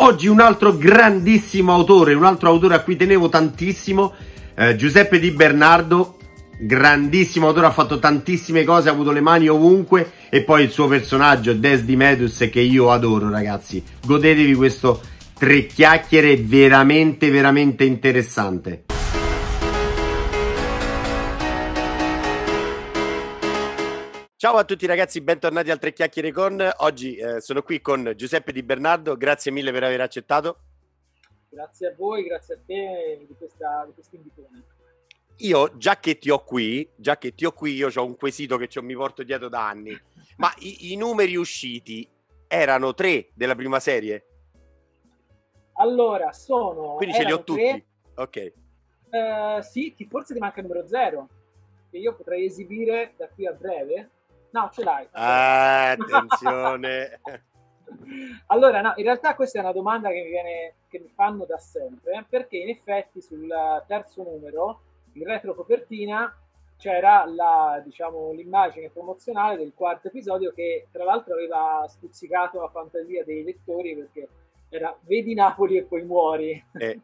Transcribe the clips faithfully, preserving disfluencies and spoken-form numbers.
Oggi un altro grandissimo autore, un altro autore a cui tenevo tantissimo, eh, Giuseppe Di Bernardo, grandissimo autore, ha fatto tantissime cose, ha avuto le mani ovunque, e poi il suo personaggio Desdemedus che io adoro, ragazzi. Godetevi questo tre chiacchiere veramente veramente interessante. Ciao a tutti ragazzi, bentornati al Tre Chiacchiere Con. Oggi eh, sono qui con Giuseppe Di Bernardo, grazie mille per aver accettato. Grazie a voi, grazie a te di questa di questo invitone. Io, già che ti ho qui, già che ti ho qui, io ho un quesito che mi porto dietro da anni. Ma i, i numeri usciti erano tre della prima serie? Allora, sono... Quindi ce li ho tutti? Tre. Ok. Uh, sì, ti, forse ti manca il numero zero, che io potrei esibire da qui a breve. No, ce l'hai. Ah, attenzione. Allora, no, in realtà questa è una domanda che mi, viene, che mi fanno da sempre, perché in effetti sul terzo numero, in retrocopertina, c'era la, diciamo, l'immagine promozionale del quarto episodio che tra l'altro aveva stuzzicato la fantasia dei lettori, perché era vedi Napoli e poi muori. Eh.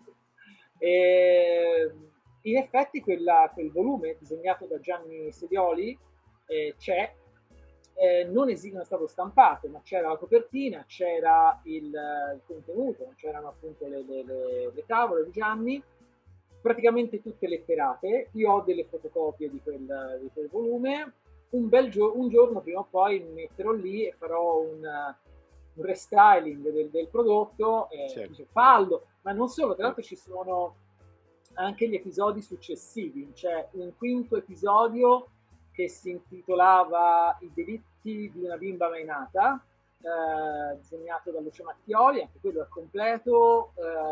E in effetti quella, quel volume disegnato da Gianni Sedioli eh, c'è. Eh, non, es- non è stato stampato, ma c'era la copertina, c'era il, il contenuto, c'erano appunto le, le, le, le tavole di Gianni, praticamente tutte letterate. Io ho delle fotocopie di quel, di quel volume. Un bel gio- un giorno prima o poi mi metterò lì e farò un, un restyling del, del prodotto, eh, certo. Dice, fallo, ma non solo, tra l'altro ci sono anche gli episodi successivi, c'è un quinto episodio che si intitolava I delitti di una bimba mai nata, eh, disegnato da Lucio Mattioli, anche quello è completo,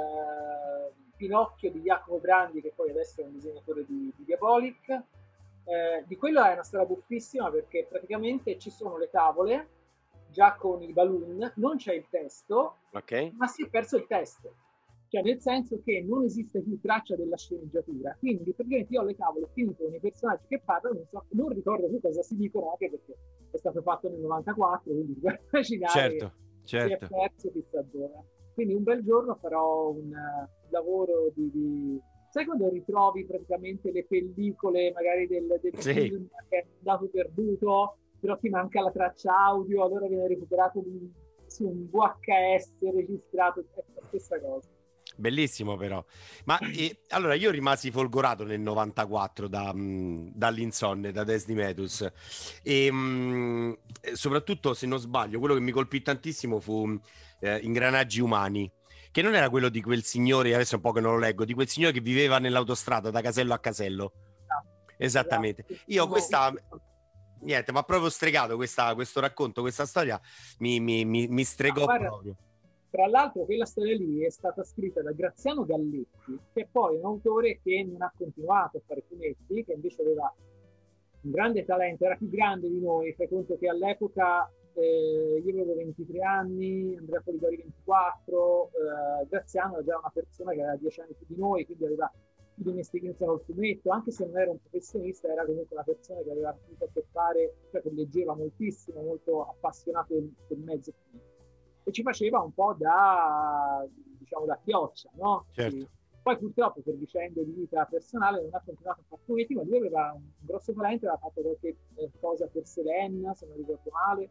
eh, Pinocchio di Jacopo Brandi, che poi adesso è un disegnatore di, di Diabolic. Eh, di quello è una storia buffissima, perché praticamente ci sono le tavole già con i balloon, non c'è il testo, okay. Ma si è perso il testo. Cioè, nel senso che non esiste più traccia della sceneggiatura, quindi praticamente io ho le tavole finite con i personaggi che parlano, non, so, non ricordo più cosa si dicono, anche perché è stato fatto nel novantaquattro, quindi puoi immaginare certo, che certo. si è perso chissà dove. Quindi un bel giorno farò un uh, lavoro di, di... Sai quando ritrovi praticamente le pellicole magari del, del sì. film che è andato perduto, però ti manca la traccia audio, allora viene recuperato su un V H S registrato, è la stessa cosa. Bellissimo però, ma eh, allora io rimasi folgorato nel novantaquattro da, mh, dall'Insonne, da Desdemedus, e mh, soprattutto, se non sbaglio, quello che mi colpì tantissimo fu eh, Ingranaggi Umani, che non era quello di quel signore, adesso è un po' che non lo leggo, di quel signore che viveva nell'autostrada da casello a casello. No. Esattamente. Io questa... Niente, ma proprio stregato questa, questo racconto, questa storia mi, mi, mi, mi stregò no, proprio. Tra l'altro quella storia lì è stata scritta da Graziano Galletti, che è poi un autore che non ha continuato a fare fumetti, che invece aveva un grande talento, era più grande di noi. Fai conto che all'epoca eh, io avevo ventitré anni, Andrea Polidori ventiquattro, eh, Graziano era già una persona che aveva dieci anni più di noi, quindi aveva più dimestichezza col fumetto, anche se non era un professionista, era comunque una persona che aveva avuto a che fare, cioè che leggeva moltissimo, molto appassionato del, del mezzo fumetto. E ci faceva un po' da, diciamo, da chioccia, no? Certo. Poi purtroppo per vicende di vita personale non ha continuato a fare fumetti, ma lui aveva un grosso talento, aveva fatto qualche cosa per Selena, se non ricordo male.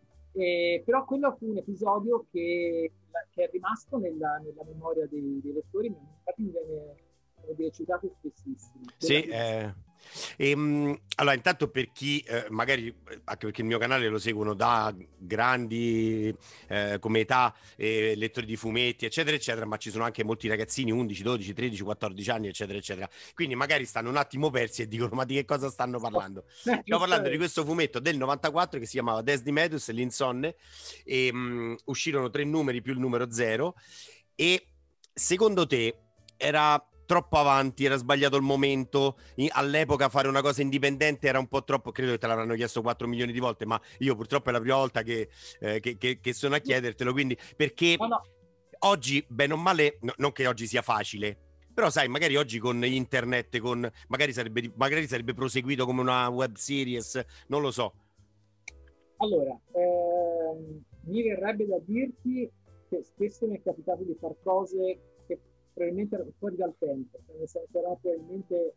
E, però quello fu un episodio che, che è rimasto nella, nella memoria dei, dei lettori, infatti mi viene, viene citato spessissimo. Sì, eh... E, mh, allora intanto per chi eh, magari, anche perché il mio canale lo seguono da grandi eh, come età eh, lettori di fumetti eccetera eccetera, ma ci sono anche molti ragazzini undici, dodici, tredici, quattordici anni eccetera eccetera, quindi magari stanno un attimo persi e dicono ma di che cosa stanno parlando. Stiamo parlando di questo fumetto del novantaquattro che si chiamava Desdemedus e l'Insonne, e mh, uscirono tre numeri più il numero zero. E secondo te era troppo avanti, era sbagliato il momento? All'epoca fare una cosa indipendente era un po' troppo, credo che te l'avranno chiesto quattro milioni di volte, ma io purtroppo è la prima volta che, eh, che, che, che sono a chiedertelo, quindi perché no, no. oggi, bene o male, no, non che oggi sia facile, però sai, magari oggi con internet, con magari sarebbe, magari sarebbe proseguito come una web series, non lo so. Allora, ehm, mi verrebbe da dirti che spesso mi è capitato di fare cose che probabilmente erano fuori dal tempo, cioè nel senso era probabilmente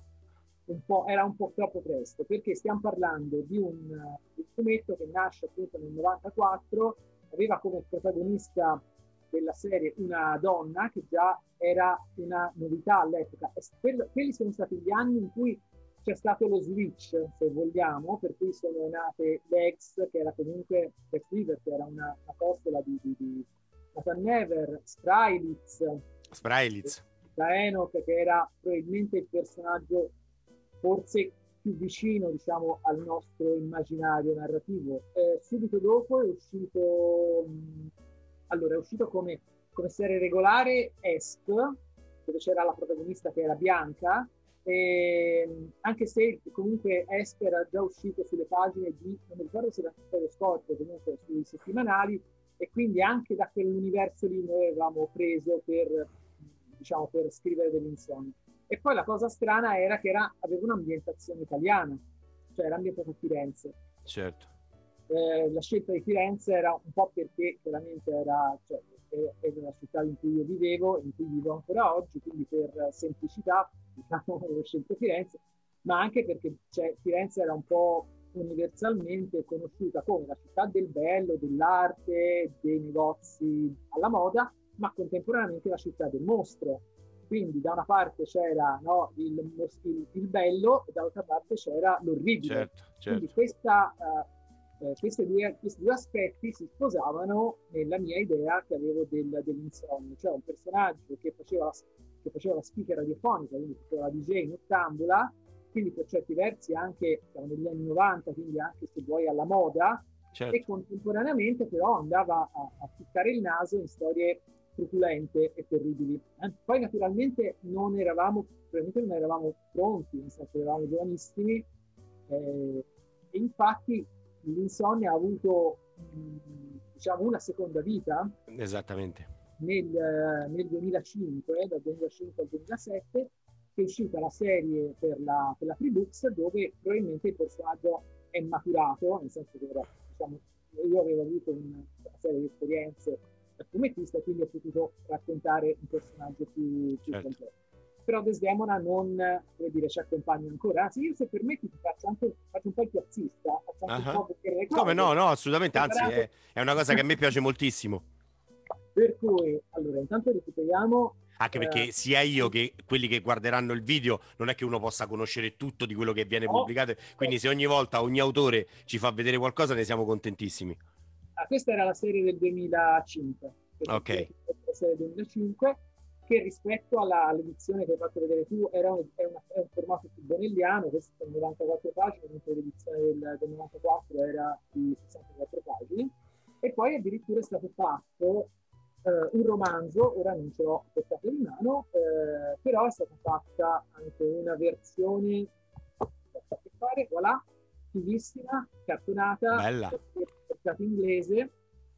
un po', era un po' troppo presto, perché stiamo parlando di un, di un fumetto che nasce appunto nel novantaquattro, aveva come protagonista della serie una donna che già era una novità all'epoca. E quello, quelli sono stati gli anni in cui c'è stato lo switch, se vogliamo, per cui sono nate Lex, che era comunque Lex River, che era una, una costola di, di, di Nathan Never, Strylitz, Sprailitz. da Enoch, che era probabilmente il personaggio forse più vicino, diciamo, al nostro immaginario narrativo. Eh, subito dopo è uscito, mh, allora è uscito come, come serie regolare Esp, dove c'era la protagonista che era bianca, e, anche se comunque Esp era già uscito sulle pagine di, non mi ricordo se era lo scorso, comunque sui settimanali, e quindi anche da quell'universo lì noi avevamo preso per, diciamo, per scrivere dell'Insonnia. E poi la cosa strana era che era, aveva un'ambientazione italiana, cioè era ambientato a Firenze. Certo. Eh, la scelta di Firenze era un po' perché chiaramente era, cioè, era la città in cui io vivevo, in cui vivo ancora oggi, quindi per semplicità, diciamo, ho scelto Firenze, ma anche perché cioè, Firenze era un po' universalmente conosciuta come la città del bello, dell'arte, dei negozi alla moda, ma contemporaneamente la città del mostro. Quindi da una parte c'era, no, il, il, il bello e dall'altra parte c'era l'orribile. Certo, certo. Quindi questa, uh, eh, questi, due, questi due aspetti si sposavano nella mia idea che avevo del, dell'Insonnia, cioè un personaggio che faceva, la, che faceva la speaker radiofonica, quindi faceva la D J in ottambula, quindi per certi versi anche siamo negli anni novanta, quindi anche se vuoi alla moda, certo. E contemporaneamente però andava a, a ficcare il naso in storie truculente e terribili. Eh? Poi naturalmente non eravamo, probabilmente non eravamo pronti, nel senso che eravamo giovanissimi, eh, e infatti l'Insonnia ha avuto mh, diciamo una seconda vita. Esattamente. Nel, nel duemilacinque, dal duemilacinque al duemilasette, che è uscita la serie per la, per la Freebooks, dove probabilmente il personaggio è maturato, nel senso che era, diciamo, io avevo avuto una, una serie di esperienze da fumettista, quindi ho potuto raccontare un personaggio più, più certo. completo. Però Desdemona non, come dire, ci accompagna ancora. Anzi, io se permetti ti faccio anche faccio un po' il piazzista, faccio anche uh-huh. un po' vedere le cose. Come no, no, assolutamente, anzi è, è una cosa che a me piace moltissimo. Per cui, allora, intanto recuperiamo. Anche perché eh, sia io che quelli che guarderanno il video non è che uno possa conoscere tutto di quello che viene no, pubblicato, quindi se ogni volta ogni autore ci fa vedere qualcosa ne siamo contentissimi. Ah, questa era la serie del duemilacinque. Ok. La serie del duemilacinque, che rispetto alla, all'edizione che hai fatto vedere tu era un, è una, è un formato più bonelliano, questo sono novantaquattro pagine, mentre l'edizione del, del novantaquattro era di sessantaquattro pagine. E poi addirittura è stato fatto Uh, un romanzo, ora non ce l'ho portato in mano, uh, però è stata fatta anche una versione che fare, voilà, fighissima, cartonata, portata inglese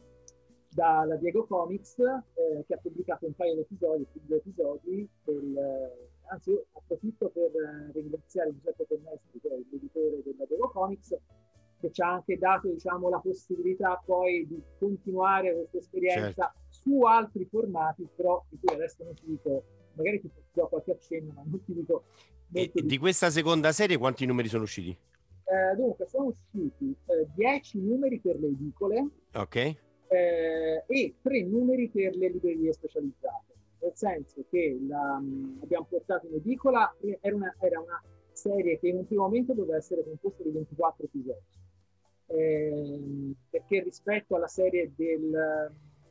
dalla Diego Comics, eh, che ha pubblicato un paio di episodi, due episodi del, eh, anzi io approfitto per eh, ringraziare Giuseppe Tennesti, che è l'editore della Diego Comics, che ci ha anche dato, diciamo, la possibilità poi di continuare questa esperienza certo. su altri formati, però di cui adesso non ti dico, magari ti do qualche accenno, ma non ti dico. E di, di questa seconda serie quanti numeri sono usciti? Eh, dunque, sono usciti eh, dieci numeri per le edicole, ok, eh, e tre numeri per le librerie specializzate, nel senso che la, mh, abbiamo portato in edicola, era una, era una serie che in un primo momento doveva essere composta di ventiquattro episodi. Eh, perché rispetto alla serie del,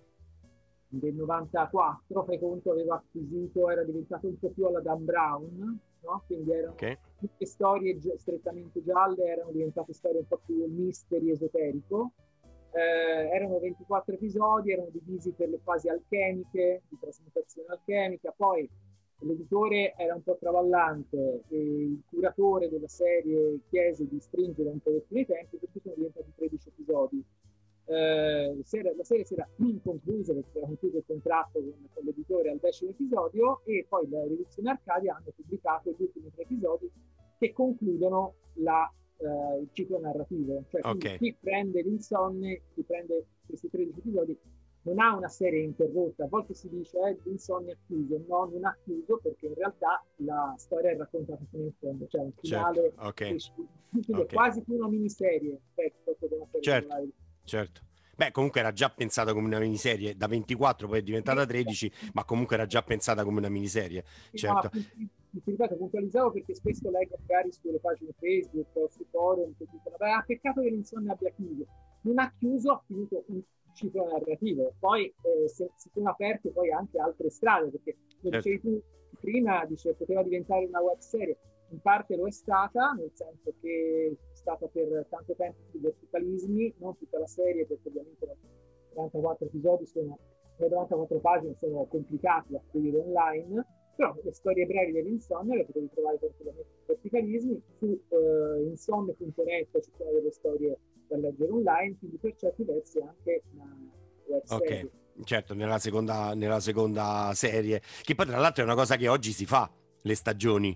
del novantaquattro, fai conto, aveva acquisito, era diventato un po' più alla Dan Brown, no? Quindi erano okay. tutte storie gi- strettamente gialle, erano diventate storie un po' più mystery esoterico. Eh, erano ventiquattro episodi, erano divisi per le fasi alchemiche, di trasmutazione alchemica, poi l'editore era un po' travallante e il curatore della serie chiese di stringere un po' i tempi, per cui sono diventati tredici episodi. Eh, la serie si era conclusa perché era concluso il contratto con, con l'editore al decimo episodio, e poi la Rivoluzione Arcadia hanno pubblicato gli ultimi tre episodi che concludono la, eh, il ciclo narrativo. Cioè okay. chi prende l'Insonne, chi prende questi tredici episodi, non ha una serie interrotta. A volte si dice eh, Insomnia è chiuso, no, non ha chiuso, perché in realtà la storia è raccontata fino in fondo, cioè un Certo, finale ok, quindi è ok. quasi più una miniserie rispetto a una serie Certo, regolare. certo. Beh, comunque era già pensata come una miniserie, da ventiquattro poi è diventata tredici, ma comunque era già pensata come una miniserie, Sì, no, certo. appunto, ti ripeto, puntualizzavo perché spesso leggo magari sulle pagine Facebook o sui forum che dicono, beh, ha peccato che l'Insonnia abbia chiuso. Non ha chiuso, ha finito un ciclo narrativo. Poi eh, se, si sono aperte poi anche altre strade, perché come Certo. dicevi tu prima, dice, poteva diventare una web serie. In parte lo è stata, nel senso che è stata per tanto tempo sui verticalismi, non tutta la serie, perché ovviamente novantaquattro episodi sono, le novantaquattro pagine sono complicate da fruire online, però le storie brevi dell'Insonnia le potete trovare tranquillamente su verticalismi, su uh, insonnia punto net ci sono delle storie da leggere online, quindi per certi versi anche una web serie. Ok, certo, nella seconda, nella seconda serie, che poi tra l'altro è una cosa che oggi si fa, le stagioni,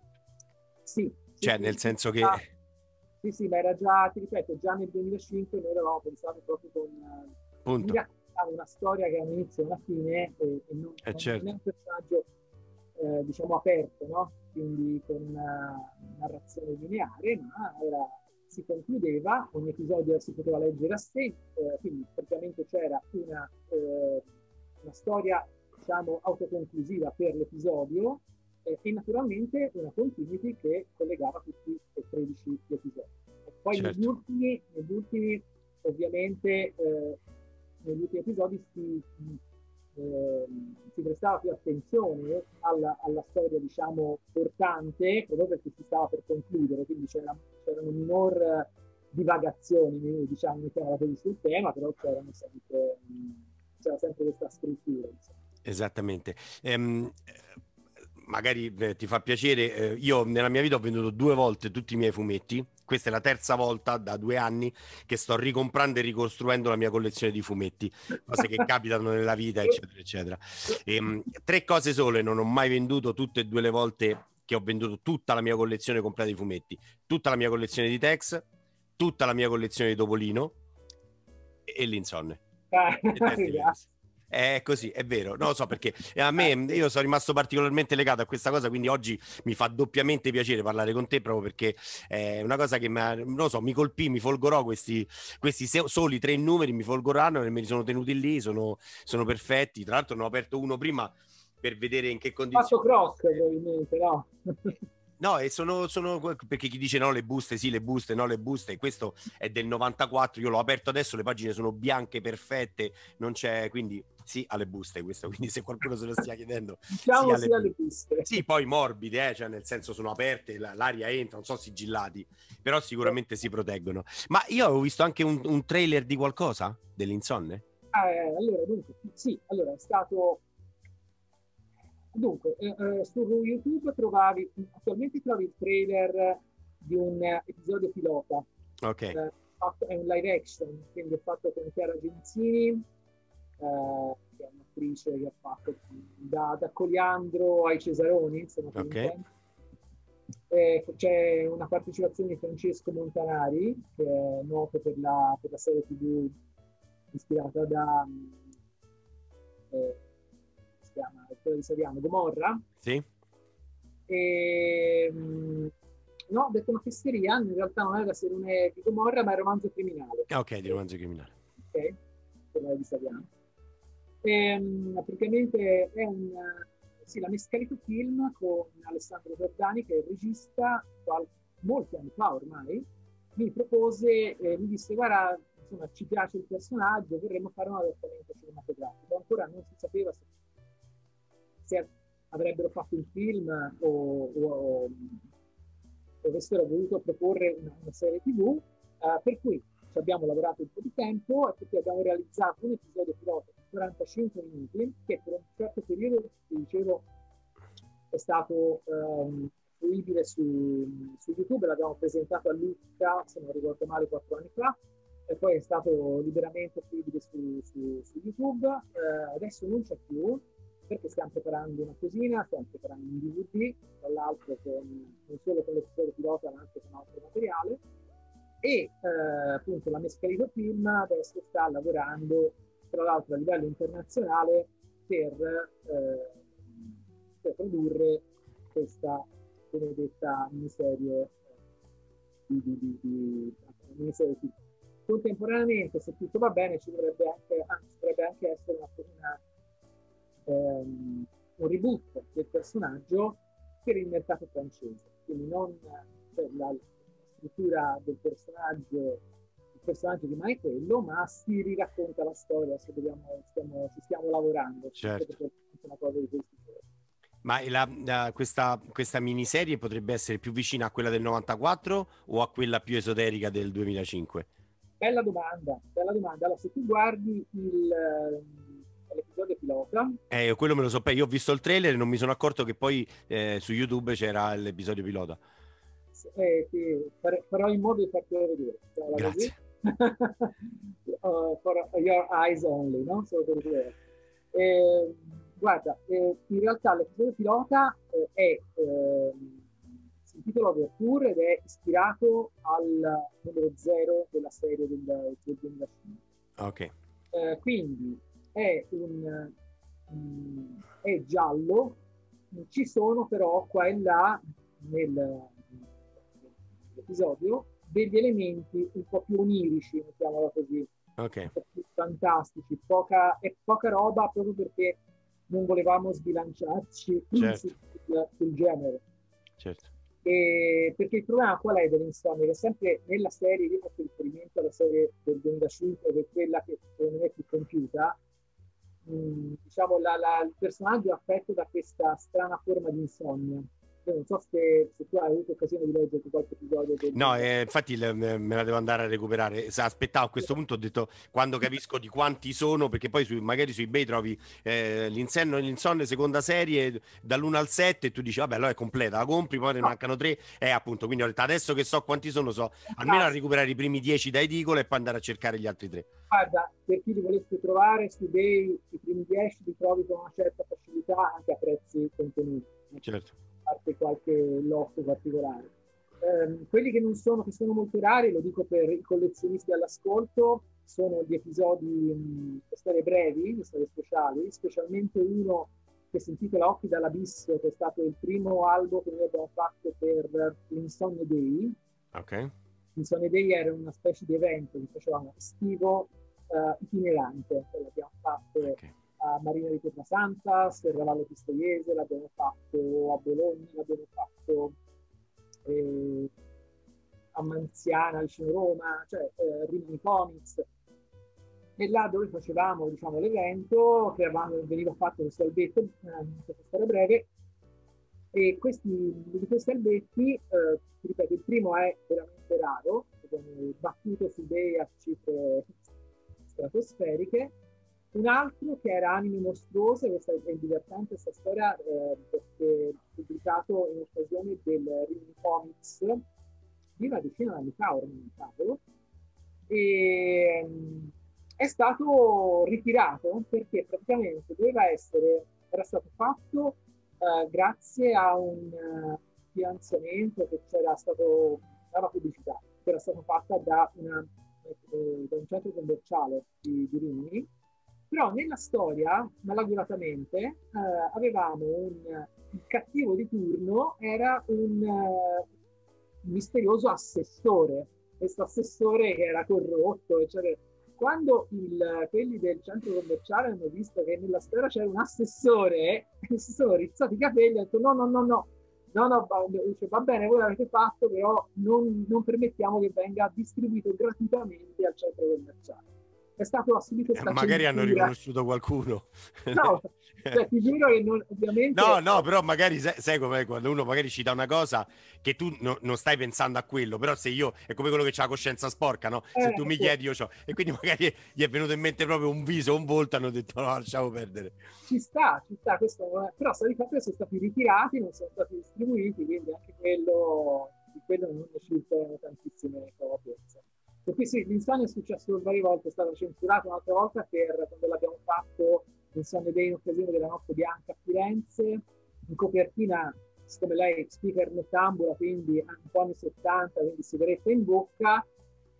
Sì, sì, cioè sì, nel sì, senso che... ah, sì, sì, ma era già, ti ripeto, già nel duemilacinque noi eravamo pensati proprio con uh, di Punto. raccontare una storia che ha un inizio e una fine e, e non, Eh non, non è certo, un personaggio eh, diciamo aperto, no? Quindi con una narrazione lineare, ma era, si concludeva, ogni episodio si poteva leggere a sé, eh, quindi praticamente c'era una, eh, una storia diciamo autoconclusiva per l'episodio eh, e naturalmente una continuity che collegava tutti e tredici episodi. E poi negli certo. ultimi, negli ultimi ovviamente eh, negli ultimi episodi si, eh, si prestava più attenzione alla, alla storia diciamo portante proprio perché si stava per concludere, quindi c'era, c'erano minor divagazioni diciamo mettiamola così sul tema, però c'erano sempre, c'era sempre questa struttura insomma. Esattamente. Ehm, magari eh, ti fa piacere, eh, io nella mia vita ho venduto due volte tutti i miei fumetti. Questa è la terza volta da due anni che sto ricomprando e ricostruendo la mia collezione di fumetti, cose che capitano nella vita, eccetera, eccetera. Ehm, tre cose sole non ho mai venduto, tutte e due le volte che ho venduto tutta la mia collezione completa di fumetti, tutta la mia collezione di Tex, tutta la mia collezione di Topolino e, e l'Insonne. E testi diversi. È così, è vero, non lo so perché a me io sono rimasto particolarmente legato a questa cosa, quindi oggi mi fa doppiamente piacere parlare con te proprio perché è una cosa che mi, non lo so, mi colpì, mi folgorò questi, questi soli tre numeri, mi folgorarono e me li sono tenuti lì, sono, sono perfetti. Tra l'altro ne ho aperto uno prima per vedere in che Fatto condizioni cross fosse. probabilmente, no? No, e sono, sono perché chi dice no, le buste, sì, le buste, no, le buste. Questo è del novantaquattro. Io l'ho aperto adesso, le pagine sono bianche, perfette, non c'è, quindi sì, alle buste. Questo, quindi se qualcuno se lo stia chiedendo, sì, Diciamo alle sia le buste. piste. Sì, poi morbide, eh, cioè nel senso sono aperte, l'aria entra, non so sigillati, però sicuramente si proteggono. Ma io avevo visto anche un, un trailer di qualcosa dell'Insonne. Eh, allora, dunque, sì, allora è stato dunque, eh, eh, su YouTube trovavi, attualmente trovi il trailer di un eh, episodio pilota, Ok, eh, fatto, è un live action, quindi è fatto con Chiara Genzini, eh, che è un'attrice che ha fatto da, da Coliandro ai Cesaroni, insomma, per ok, intendere. Eh, c'è una partecipazione di Francesco Montanari, che è noto per la, per la serie tivù ispirata da... Eh, si chiama, quella di Seriano, Gomorra. sì, E, mh, no, ho detto una fesseria, in realtà non è la serie di Gomorra, ma è il romanzo criminale. ok, di romanzo criminale. Ok, quella di Seriano. E, mh, praticamente è un, sì, la Mescalito Film con Alessandro Giordani, che è il regista, qual- molti anni fa ormai, mi propose, eh, mi disse, guarda, insomma, ci piace il personaggio, vorremmo fare un adattamento cinematografico. Ancora non si sapeva se se avrebbero fatto un film o, o, o avessero voluto proporre una, una serie tivù, eh, per cui ci abbiamo lavorato un po' di tempo e per cui abbiamo realizzato un episodio pilota di quarantacinque minuti che per un certo periodo, vi dicevo, è stato um, fruibile su, su YouTube, l'abbiamo presentato a Lucca, se non ricordo male, quattro anni fa, e poi è stato liberamente fruibile su, su, su YouTube. Eh, adesso non c'è più, perché stiamo preparando una cosina, stiamo preparando un D V D, tra l'altro con, non solo con l'episodio pilota ma anche con altro materiale, e eh, appunto la Mescalito Film adesso sta lavorando tra l'altro a livello internazionale per, eh, per produrre questa benedetta miniserie di, di, di, di, miniserie di. Contemporaneamente, se tutto va bene, ci dovrebbe anche, anzi, dovrebbe anche essere una, una, um, un reboot del personaggio per il mercato francese, quindi non cioè, la, la struttura del personaggio, il personaggio rimane quello, ma si riracconta la storia, se dobbiamo, stiamo, ci stiamo lavorando. Certo. Una cosa di questi giorni. Ma la, la, questa, questa miniserie potrebbe essere più vicina a quella del novantaquattro o a quella più esoterica del duemilacinque? Bella domanda, bella domanda. Allora, se tu guardi il, l'episodio pilota... Eh, quello me lo so, io ho visto il trailer e non mi sono accorto che poi eh, su YouTube c'era l'episodio pilota. Eh, sì, farò in modo di fartelo vedere. Grazie. uh, for your eyes only, no? Solo per vedere. Eh, guarda, eh, in realtà l'episodio pilota eh, è... Eh, si intitola Overture ed è ispirato al numero zero della serie del, del duemilacinque. Ok. Eh, quindi è un um, è giallo, ci sono però qua e là nel, nell'episodio degli elementi un po' più onirici, mettiamola così, okay. Un po' più fantastici, poca, è poca roba proprio perché non volevamo sbilanciarci certo. sul, sul genere. Certo. E perché il problema qual è dell'insonnia? Che sempre nella serie, io faccio riferimento alla serie del duemilacinque, che è quella che secondo me è più compiuta, mh, diciamo la, la, il personaggio è affetto da questa strana forma di insonnia. Io non so se, se tu hai avuto occasione di leggere qualche episodio del... No, eh, infatti le, me la devo andare a recuperare. Aspettavo, a questo punto ho detto quando capisco di quanti sono, perché poi su, magari su eBay trovi eh, l'insenno, l'insonne seconda serie dall'uno al sette e tu dici vabbè allora è completa, la compri, poi ne No. mancano tre e appunto, quindi ho detto adesso che so quanti sono, so almeno a recuperare i primi dieci da edicola e poi andare a cercare gli altri tre. Guarda, per chi li volesse trovare su eBay i primi dieci li trovi con una certa facilità anche a prezzi contenuti. Certo. A parte qualche lotto particolare. Eh, quelli che non sono, che sono molto rari, lo dico per i collezionisti all'ascolto, sono gli episodi, mh, le storie brevi, le storie speciali, specialmente uno che si intitola Occhi dall'abisso, che è stato il primo albo che noi abbiamo fatto per l'Insonne Day. Ok. L'Insonne Day era una specie di evento che facevamo estivo, uh, itinerante, che l'abbiamo fatto okay. a Marina di Pietrasanta, a Serravalle Pistoiese, l'abbiamo fatto a Bologna, l'abbiamo fatto eh, a Manziana, vicino Roma, cioè eh, Rimini Comics. E là dove facevamo, diciamo, l'evento, che avevamo, veniva fatto questo albetto, eh, questa storia breve, e questi, di questi albetti, eh, ripeto, il primo è veramente raro, battuto su eBay a cifre stratosferiche. Un altro che era Anime Mostruose, questa è divertente questa storia, eh, perché pubblicato in occasione del Rimini Comics di una decina di anni fa, ormai, cavolo, e mh, è stato ritirato perché praticamente doveva essere, era stato fatto eh, grazie a un uh, finanziamento che c'era stato, una pubblicità, che era stata fatta da, una, eh, da un centro commerciale di, di Rimini. Però nella storia, malauguratamente, eh, avevamo un il cattivo di turno, era un uh, misterioso assessore, questo assessore che era corrotto, eccetera. Quando il, quelli del centro commerciale hanno visto che nella storia c'era un assessore, si sono rizzati i capelli e hanno detto no, no, no, no, no, no, va bene, voi l'avete fatto, però non, non permettiamo che venga distribuito gratuitamente al centro commerciale. È stato assunto eh, magari censura. Hanno riconosciuto qualcuno. No, cioè, ti giuro che non, ovviamente... No, no, però magari sai, sai com'è quando uno magari ci dà una cosa che tu no, non stai pensando a quello, però se io, è come quello che ha la coscienza sporca, no? Se eh, tu mi sì. chiedi io c'ho, e quindi magari gli è venuto in mente proprio un viso, un volto, hanno detto no, lasciamo perdere. Ci sta, ci sta, questo, però sta di fatto che sono stati ritirati, non sono stati distribuiti, quindi anche quello, di quello non ne circolano tantissime copie. E qui sì, l'Insonnia è successo varie volte, è stato censurato un'altra volta per quando l'abbiamo fatto l'Insonnia Day in occasione della Notte Bianca a Firenze, in copertina, siccome lei è speaker nottambula, quindi un po' anni settanta, quindi sigaretta in bocca,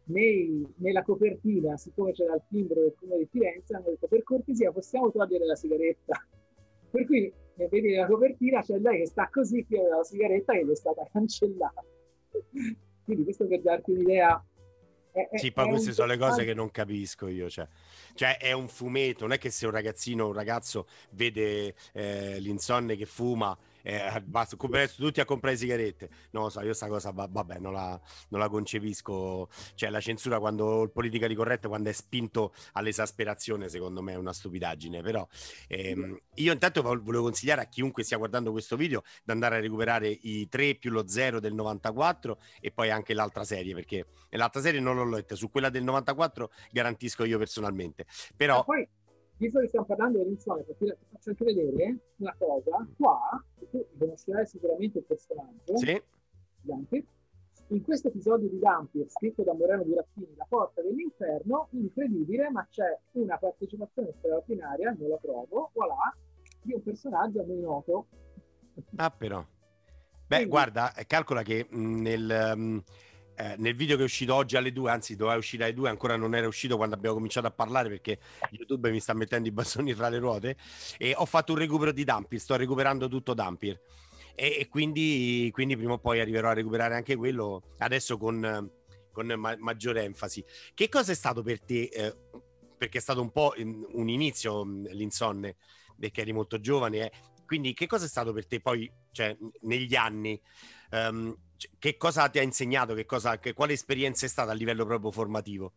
nei, nella copertina, siccome c'era il timbro del Comune di Firenze, hanno detto per cortesia possiamo togliere la sigaretta. Per cui ne vedi nella copertina c'è lei che sta così, che aveva la sigaretta che gli è stata cancellata. Quindi questo per darti un'idea. È, è, Sì, è poi queste un sono le cose personaggio. che non capisco io, cioè. Cioè è un fumetto, non è che se un ragazzino o un ragazzo vede eh, l'insonne che fuma, eh, basta, adesso tutti a comprare sigarette. Non lo so, io sta cosa, va- vabbè, non la, non la concepisco. Cioè la censura, quando il politica corretto, quando è spinto all'esasperazione, secondo me è una stupidaggine. Però ehm, io intanto vol- volevo consigliare a chiunque stia guardando questo video di andare a recuperare i tre più lo zero del novantaquattro e poi anche l'altra serie, perché l'altra serie non l'ho letta, su quella del novantaquattro garantisco io personalmente. Ah, Però poi, visto che stiamo parlando dell'insonnia, ti ti faccio anche vedere una cosa. Qua, tu conoscerai sicuramente il personaggio, sì, Dante. In questo episodio di Dante, scritto da Moreno Burattini, La porta dell'inferno, incredibile, ma c'è una partecipazione straordinaria, non la trovo, voilà, di un personaggio a me noto. ah però. Beh, Quindi, guarda, eh, calcola che mh, nel, mh, eh, nel video che è uscito oggi alle due, anzi doveva uscire alle due, ancora non era uscito quando abbiamo cominciato a parlare perché YouTube mi sta mettendo i bastoni tra le ruote, e ho fatto un recupero di Dampir, sto recuperando tutto Dampir. E, e quindi, quindi prima o poi arriverò a recuperare anche quello, adesso con, eh, con ma- maggiore enfasi. Che cosa è stato per te? Eh, perché è stato un po' in- un inizio, mh, l'insonne, perché eri molto giovane, eh. Quindi che cosa è stato per te poi, cioè, negli anni? Ehm, c- che cosa ti ha insegnato? Che cosa, che, quale esperienza è stata a livello proprio formativo?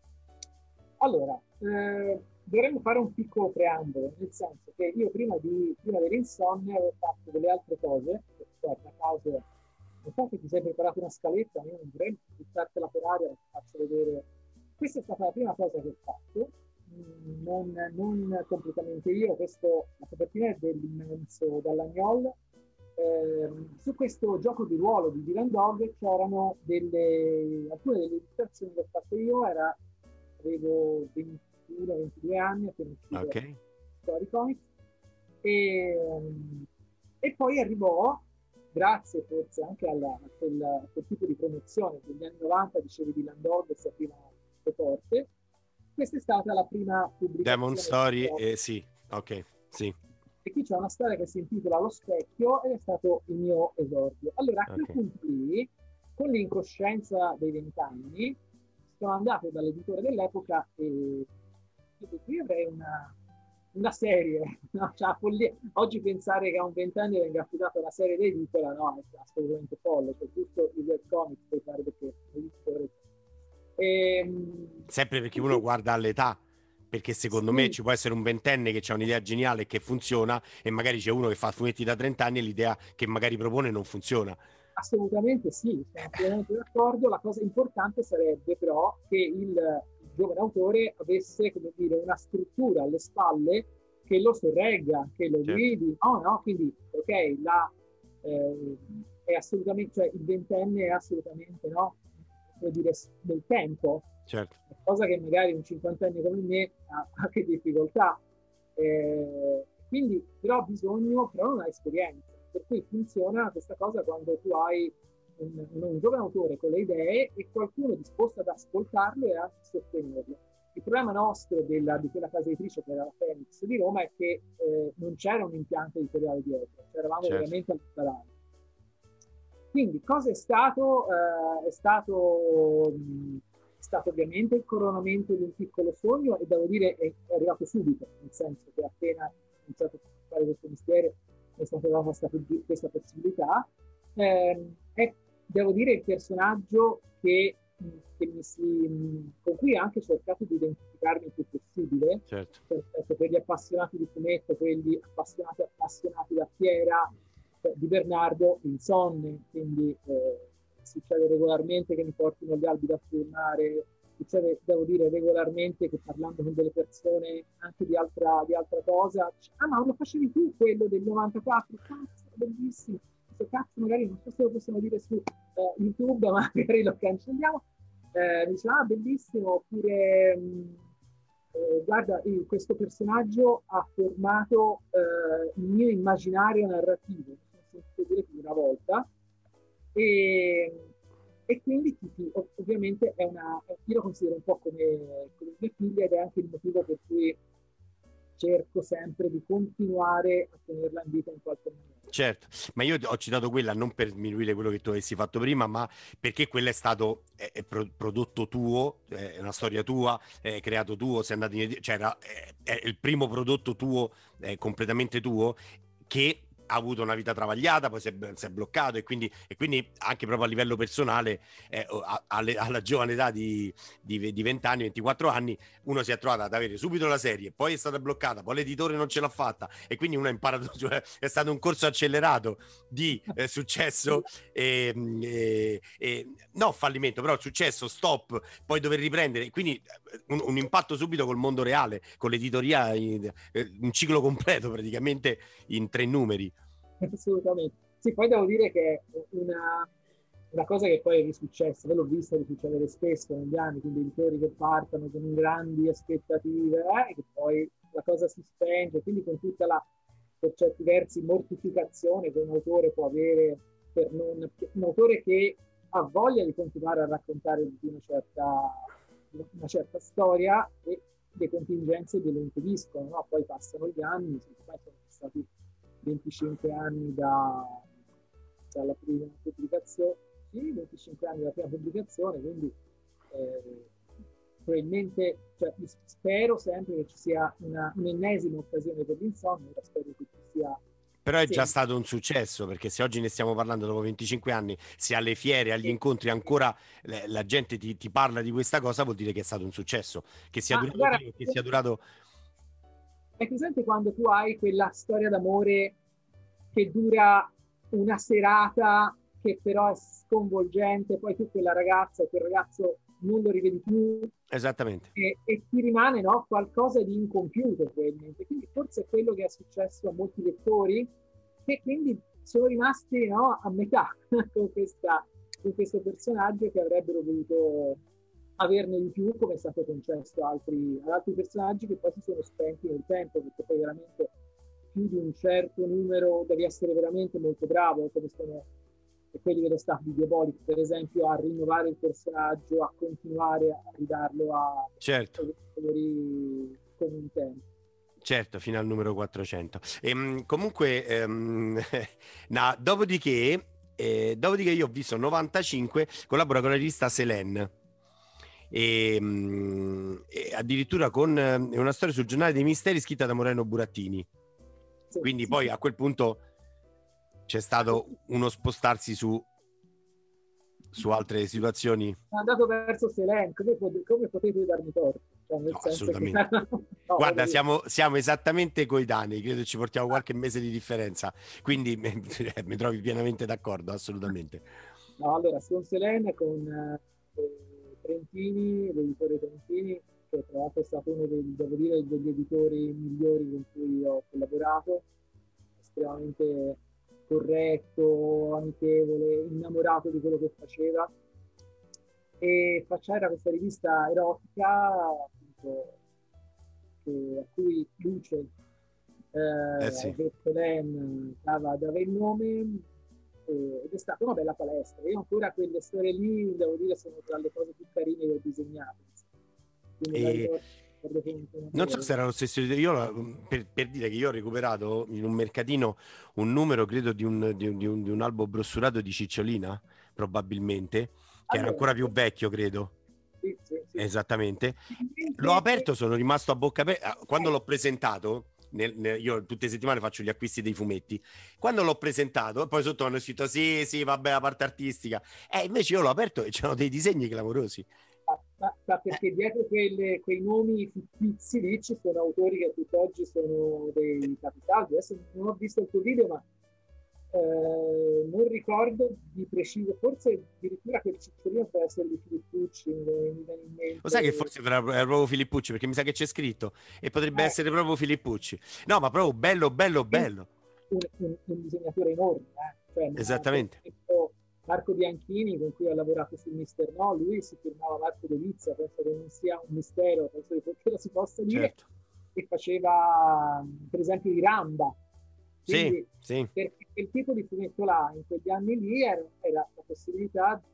allora, eh, dovremmo fare un piccolo preambolo, nel senso che io prima, di, prima dell'insonnia avevo fatto delle altre cose, guarda caso, non so che ti sei preparato una scaletta, io non vorrei buttartela per aria, ti faccio vedere. Questa è stata la prima cosa che ho fatto, mm, non, non completamente io, questo, la copertina è dell'immenso Dallagnol. Eh, su questo gioco di ruolo di Dylan Dog c'erano delle, alcune delle illustrazioni che ho fatto io, era, avevo ventuno ventidue anni, appena uscito Ok, Story Comics, e, e poi arrivò, grazie forse anche alla, a, quel, a quel tipo di promozione degli anni novanta, dicevi di Landog, si aprivano le porte. Questa è stata la prima Demon pubblicazione Story, che eh, sì, ok, sì, e qui c'è una storia che si intitola Lo specchio ed è stato il mio esordio. Allora, a quel ok. punto lì, con l'incoscienza dei vent'anni, sono andato dall'editore dell'epoca e ho detto, io avrei una, una serie, no? Cioè, follia. Oggi pensare che a un ventenne venga affidata una serie d'edicola, no, è assolutamente folle, cioè giusto il webcomic per fare perché e, Sempre perché uno guarda all'età, perché secondo me sì, ci può essere un ventenne che ha un'idea geniale e che funziona, e magari c'è uno che fa fumetti da trenta anni e l'idea che magari propone non funziona. assolutamente sì, sono assolutamente d'accordo. La cosa importante sarebbe però che il, il giovane autore avesse, come dire, una struttura alle spalle che lo sorregga, che lo Certo, guidi. No, no, quindi, ok, la, eh, è assolutamente, cioè il ventenne è assolutamente, no, come dire, del tempo, certo, cosa che magari un cinquantenne come me ha anche difficoltà. Eh, quindi, però, ha bisogno, però non ha esperienza. Per cui funziona questa cosa quando tu hai un, un giovane autore con le idee e qualcuno disposto ad ascoltarlo e a sostenerlo. Il problema nostro della, di quella casa editrice che era la Phoenix di Roma è che eh, non c'era un impianto editoriale dietro, cioè eravamo certo. veramente al parallelo. Quindi cosa è stato? Eh, è stato, mh, è stato ovviamente il coronamento di un piccolo sogno e devo dire è, è arrivato subito, nel senso che appena ho iniziato a fare questo mestiere è stata data questa, questa possibilità. Eh, è, devo dire, il personaggio che, che mi si, con cui ho anche cercato di identificarmi il più possibile, Certo. perfetto, per gli appassionati di fumetto, quelli appassionati appassionati da Fiera, di Bernardo Insonne, quindi eh, succede regolarmente che mi portino gli albi da firmare, succede, devo dire, regolarmente che parlando con delle persone anche di altra, di altra cosa, ah ma lo facevi tu quello del novantaquattro, cazzo, bellissimo, questo cazzo magari non so se lo possiamo dire su eh, YouTube, ma magari lo cancelliamo, eh, mi dice, ah bellissimo, oppure... Mh, eh, guarda, eh, questo personaggio ha formato eh, il mio immaginario narrativo, mi sono sentito dire più di una volta, e, e quindi ti, ti, ovviamente è una, io lo considero un po' come, come mia figlia, ed è anche il motivo per cui cerco sempre di continuare a tenerla in vita in qualche maniera. Certo, ma io ho citato quella non per sminuire quello che tu avessi fatto prima, ma perché quello è stato è, è pro- prodotto tuo, è una storia tua, è creato tuo, sei andato in, cioè era, è, è il primo prodotto tuo, è completamente tuo, che ha avuto una vita travagliata, poi si è, si è bloccato, e quindi, e quindi anche proprio a livello personale, eh, a- alle- alla giovane età di, di, di venti anni, ventiquattro anni, uno si è trovato ad avere subito la serie, poi è stata bloccata, poi l'editore non ce l'ha fatta, e quindi uno ha imparato, cioè è stato un corso accelerato di eh, successo e, e, e no fallimento, però successo, stop, poi dover riprendere, quindi eh, un, un impatto subito col mondo reale, con l'editoria, in- eh, un ciclo completo praticamente in tre numeri. Assolutamente. Sì, poi devo dire che è una, una cosa che poi è risuccessa, l'ho vista risuccedere spesso negli anni, quindi editori che partono con grandi aspettative eh, e che poi la cosa si spenge, quindi con tutta la, per certi versi, mortificazione che un autore può avere per non, un autore che ha voglia di continuare a raccontare di una certa, una certa storia, e le contingenze glielo impediscono, no? Poi passano gli anni, poi sono stati venticinque anni da, dalla prima pubblicazione, sì, venticinque anni dalla prima pubblicazione, quindi eh, probabilmente, cioè, spero sempre che ci sia una, un'ennesima occasione per l'insonnia, spero che ci sia Però è già sempre. stato un successo, perché se oggi ne stiamo parlando dopo venticinque anni, se alle fiere, agli incontri ancora eh, la gente ti, ti parla di questa cosa, vuol dire che è stato un successo, che sia Ma durato guarda, te, che sia durato. è presente quando tu hai quella storia d'amore che dura una serata, che però è sconvolgente, poi tu quella ragazza o quel ragazzo non lo rivedi più, Esattamente. e, e ti rimane, no, qualcosa di incompiuto probabilmente. Quindi forse è quello che è successo a molti lettori, che quindi sono rimasti, no, a metà con, questa, con questo personaggio, che avrebbero voluto averne di più, come è stato concesso altri, ad altri personaggi che poi si sono spenti nel tempo, perché poi veramente più di un certo numero devi essere veramente molto bravo, come sono quelli dello staff di Diabolic, per esempio, a rinnovare il personaggio, a continuare a ridarlo a Certo. colori come un tempo. Certo, fino al numero quattrocento. E, comunque, ehm, no, dopodiché, eh, dopodiché io ho visto novantacinque, collabora con la rivista Selene. E, mh, e addirittura con eh, una storia sul giornale dei misteri scritta da Moreno Burattini. Sì, Quindi sì, poi sì. a quel punto c'è stato uno spostarsi su, su altre situazioni. È andato verso Selene, come, come potete darmi torto? Cioè, nel No, senso che assolutamente. no, Guarda, siamo, siamo esattamente coetanei, credo ci portiamo qualche mese di differenza, quindi mi trovi pienamente d'accordo, assolutamente. no, allora, con Selene, con eh, Trentini, l'editore Trentini, che tra l'altro è stato uno dei, devo dire, degli editori migliori con cui ho collaborato, estremamente corretto, amichevole, innamorato di quello che faceva. E faceva questa rivista erotica, appunto, che, a cui Luce Eh eh, sì. Vertelen dava, dava il nome, eh, ed è stata una bella palestra. Io ancora quelle storie lì, devo dire, sono tra le cose più carine che ho disegnato. Quindi la E ricordo, ricordo come non so se era lo stesso, io per, per dire che io ho recuperato in un mercatino un numero, credo, di un, di un, di un, di un albo brossurato di Cicciolina, probabilmente, che era allora, ancora più vecchio, credo. sì, sì, sì. Esattamente. L'ho Probabilmente, aperto, sono rimasto a bocca aperta. Quando l'ho presentato, nel- nel- io tutte le settimane faccio gli acquisti dei fumetti. Quando l'ho presentato, poi sotto hanno scritto sì, sì, vabbè, la parte artistica. E invece io l'ho aperto e c'erano dei disegni clamorosi. ma, ma Eh, perché dietro quelle, quei nomi fittizi lì ci sono autori che tutt'oggi sono dei capisaldi. Adesso non ho visto il tuo video, ma eh, non ricordo di preciso, forse addirittura quel cicciolino può essere di Filippucci, mi viene mi viene in Lo sai che mente. forse era era proprio Filippucci, perché mi sa che c'è scritto e potrebbe Eh, essere proprio Filippucci. No, ma proprio bello, bello, bello. un, un, un disegnatore enorme, eh. Cioè, ma per Esattamente. esempio Marco Bianchini, con cui ho lavorato su Mister No, lui si firmava Marco Delizia, penso che non sia un mistero, penso che lo si possa dire, Certo. e faceva per esempio i Ramba. Sì, Quindi sì. perché quel tipo di fumetto là, in quegli anni lì, era, era la possibilità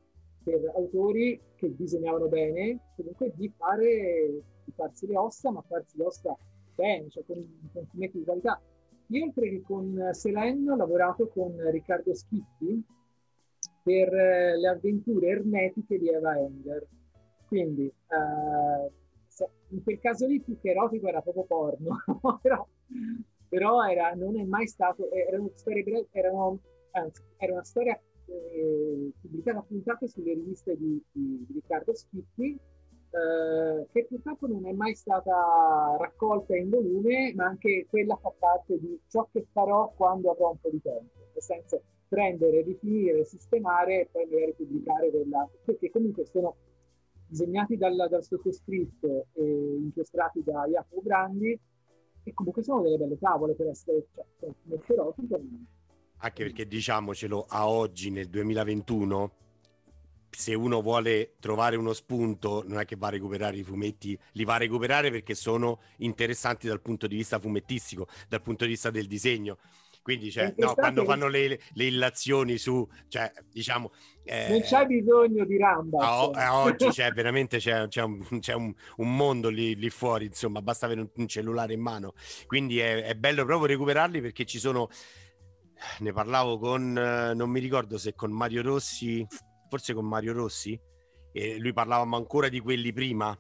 per autori che disegnavano bene, comunque di fare di farsi le ossa, ma farsi le ossa bene, cioè con, con fumetti di qualità. Io oltre che con Selen ho lavorato con Riccardo Schiffi per eh, le avventure ermetiche di Eva Enger. Quindi eh, se, in quel caso lì più che erotico era proprio porno, però, però era, non è mai stato, erano storie brevi, erano, anzi, era una storia eh, pubblicata a puntate sulle riviste di, di, di Riccardo Schiffi, eh, che purtroppo non è mai stata raccolta in volume, ma anche quella fa parte di ciò che farò quando avrò un po' di tempo, nel senso prendere, rifinire, sistemare e poi magari pubblicare quella, perché comunque sono disegnati dal, dal sottoscritto e inchiostrati da Jacopo Grandi e comunque sono delle belle tavole per essere, cioè, molto erotiche. Anche perché, diciamocelo, a oggi nel duemilaventuno, se uno vuole trovare uno spunto, non è che va a recuperare i fumetti, li va a recuperare perché sono interessanti dal punto di vista fumettistico, dal punto di vista del disegno. Quindi, cioè, no, quando fanno le, le illazioni su, cioè, diciamo... Eh, non c'è bisogno di Rambas. A, a oggi c'è veramente c'è, c'è, un, c'è un, un mondo lì, lì fuori, insomma, basta avere un, un cellulare in mano. Quindi è, è bello proprio recuperarli perché ci sono... Ne parlavo con, non mi ricordo se con Mario Rossi, forse con Mario Rossi, e lui parlavamo ancora di quelli prima,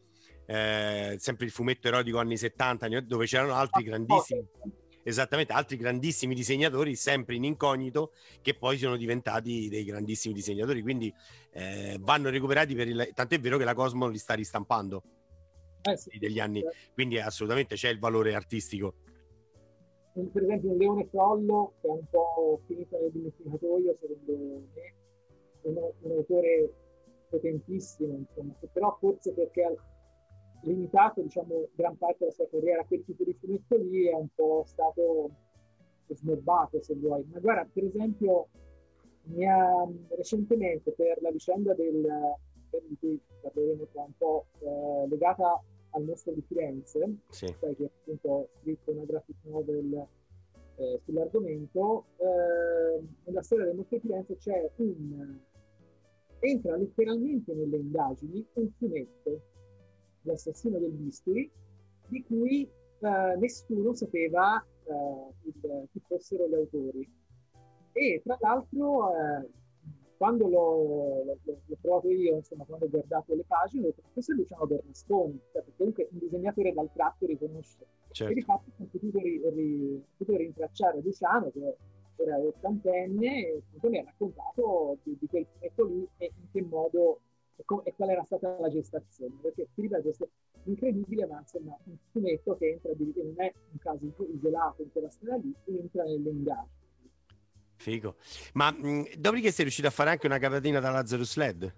eh, sempre il fumetto erotico anni settanta, dove c'erano altri grandissimi, esattamente, altri grandissimi disegnatori, sempre in incognito, che poi sono diventati dei grandissimi disegnatori, quindi eh, vanno recuperati per il... Tant'è vero che la Cosmo li sta ristampando eh sì, degli anni, quindi assolutamente c'è il valore artistico. Per esempio un Leone Frollo, che è un po' finito nel dimenticatoio, secondo me, un, un autore potentissimo, insomma, che però forse perché ha limitato, diciamo, gran parte della sua carriera a quel tipo di fumetto lì, è un po' stato snobbato, se vuoi. Ma guarda, per esempio, mi ha recentemente, per la vicenda del, di cui parleremo tra un po', eh, legata al mostro di Firenze, sì. Cioè che appunto ho scritto una graphic novel eh, sull'argomento, eh, nella storia del mostro di Firenze c'è un... entra letteralmente nelle indagini un fumetto, L'assassino del bisturi, di cui eh, nessuno sapeva eh, il, chi fossero gli autori. E tra l'altro, eh, quando l'ho, l'ho, l'ho trovato io, insomma, quando ho guardato le pagine, ho detto, questo è Luciano Bernasconi, cioè, perché comunque un disegnatore dal tratto riconosce. Certo. E di fatto ho potuto, ri, ri, potuto rintracciare Luciano, che era ottantenne, e appunto mi ha raccontato di, di quel fumetto lì e in che modo e, com- e qual era stata la gestazione. Perché, ti ripeto, questo è incredibile, ma insomma, un fumetto che entra, non è un caso isolato in quella storia lì, entra nelle indagini. Figo. Ma mh, dopodiché sei riuscito a fare anche una capatina da Lazarus Led?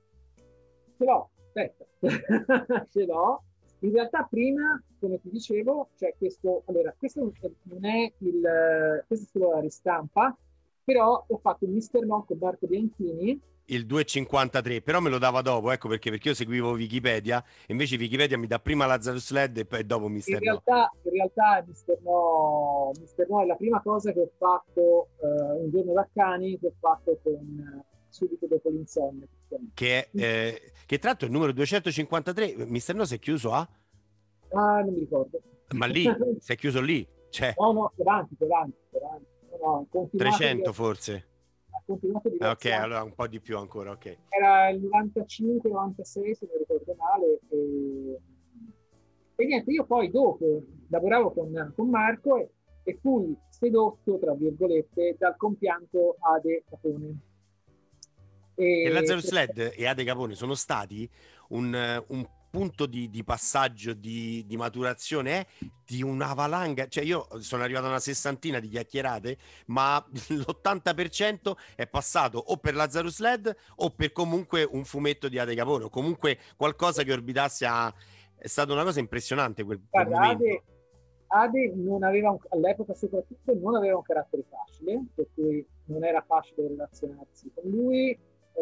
Ce l'ho, aspetta, ce l'ho. In realtà prima, come ti dicevo, c'è questo, allora, questo non è il, questo è solo la ristampa, però ho fatto un mister No con Marco Bianchini. Il due virgola cinquantatré, però me lo dava dopo, ecco perché, perché io seguivo Wikipedia, e invece Wikipedia mi dà prima Lazarus Led e poi dopo mister In realtà, No. in realtà mister No, mister No è la prima cosa che ho fatto uh, un giorno da cani, che ho fatto con, uh, subito dopo l'insonnia. Che, eh, che tra l'altro il numero duecentocinquantatré, mister No si è chiuso a? Ah, non mi ricordo. Ma lì, si è chiuso lì, cioè... No, no, davanti, davanti, davanti. No, no, trecento forse. Ha continuato di Ah, ok, allora un po' di più ancora, ok. Era il novantacinque novantasei, se non ricordo male. E, e niente, io poi dopo lavoravo con, con Marco e, e fui sedotto, tra virgolette, dal compianto Ade Capone. E, e Lazarus Led e Ade Capone sono stati un, un punto di, di passaggio, di, di maturazione, eh, di una valanga. Cioè io sono arrivato a una sessantina di chiacchierate, ma l'ottanta per cento è passato o per Lazarus Led o per comunque un fumetto di Ade Capone, o comunque qualcosa che orbitasse a... È stata una cosa impressionante quel, quel Guarda, momento. Ade, Ade non aveva un, all'epoca soprattutto non aveva un carattere facile, per cui non era facile relazionarsi con lui.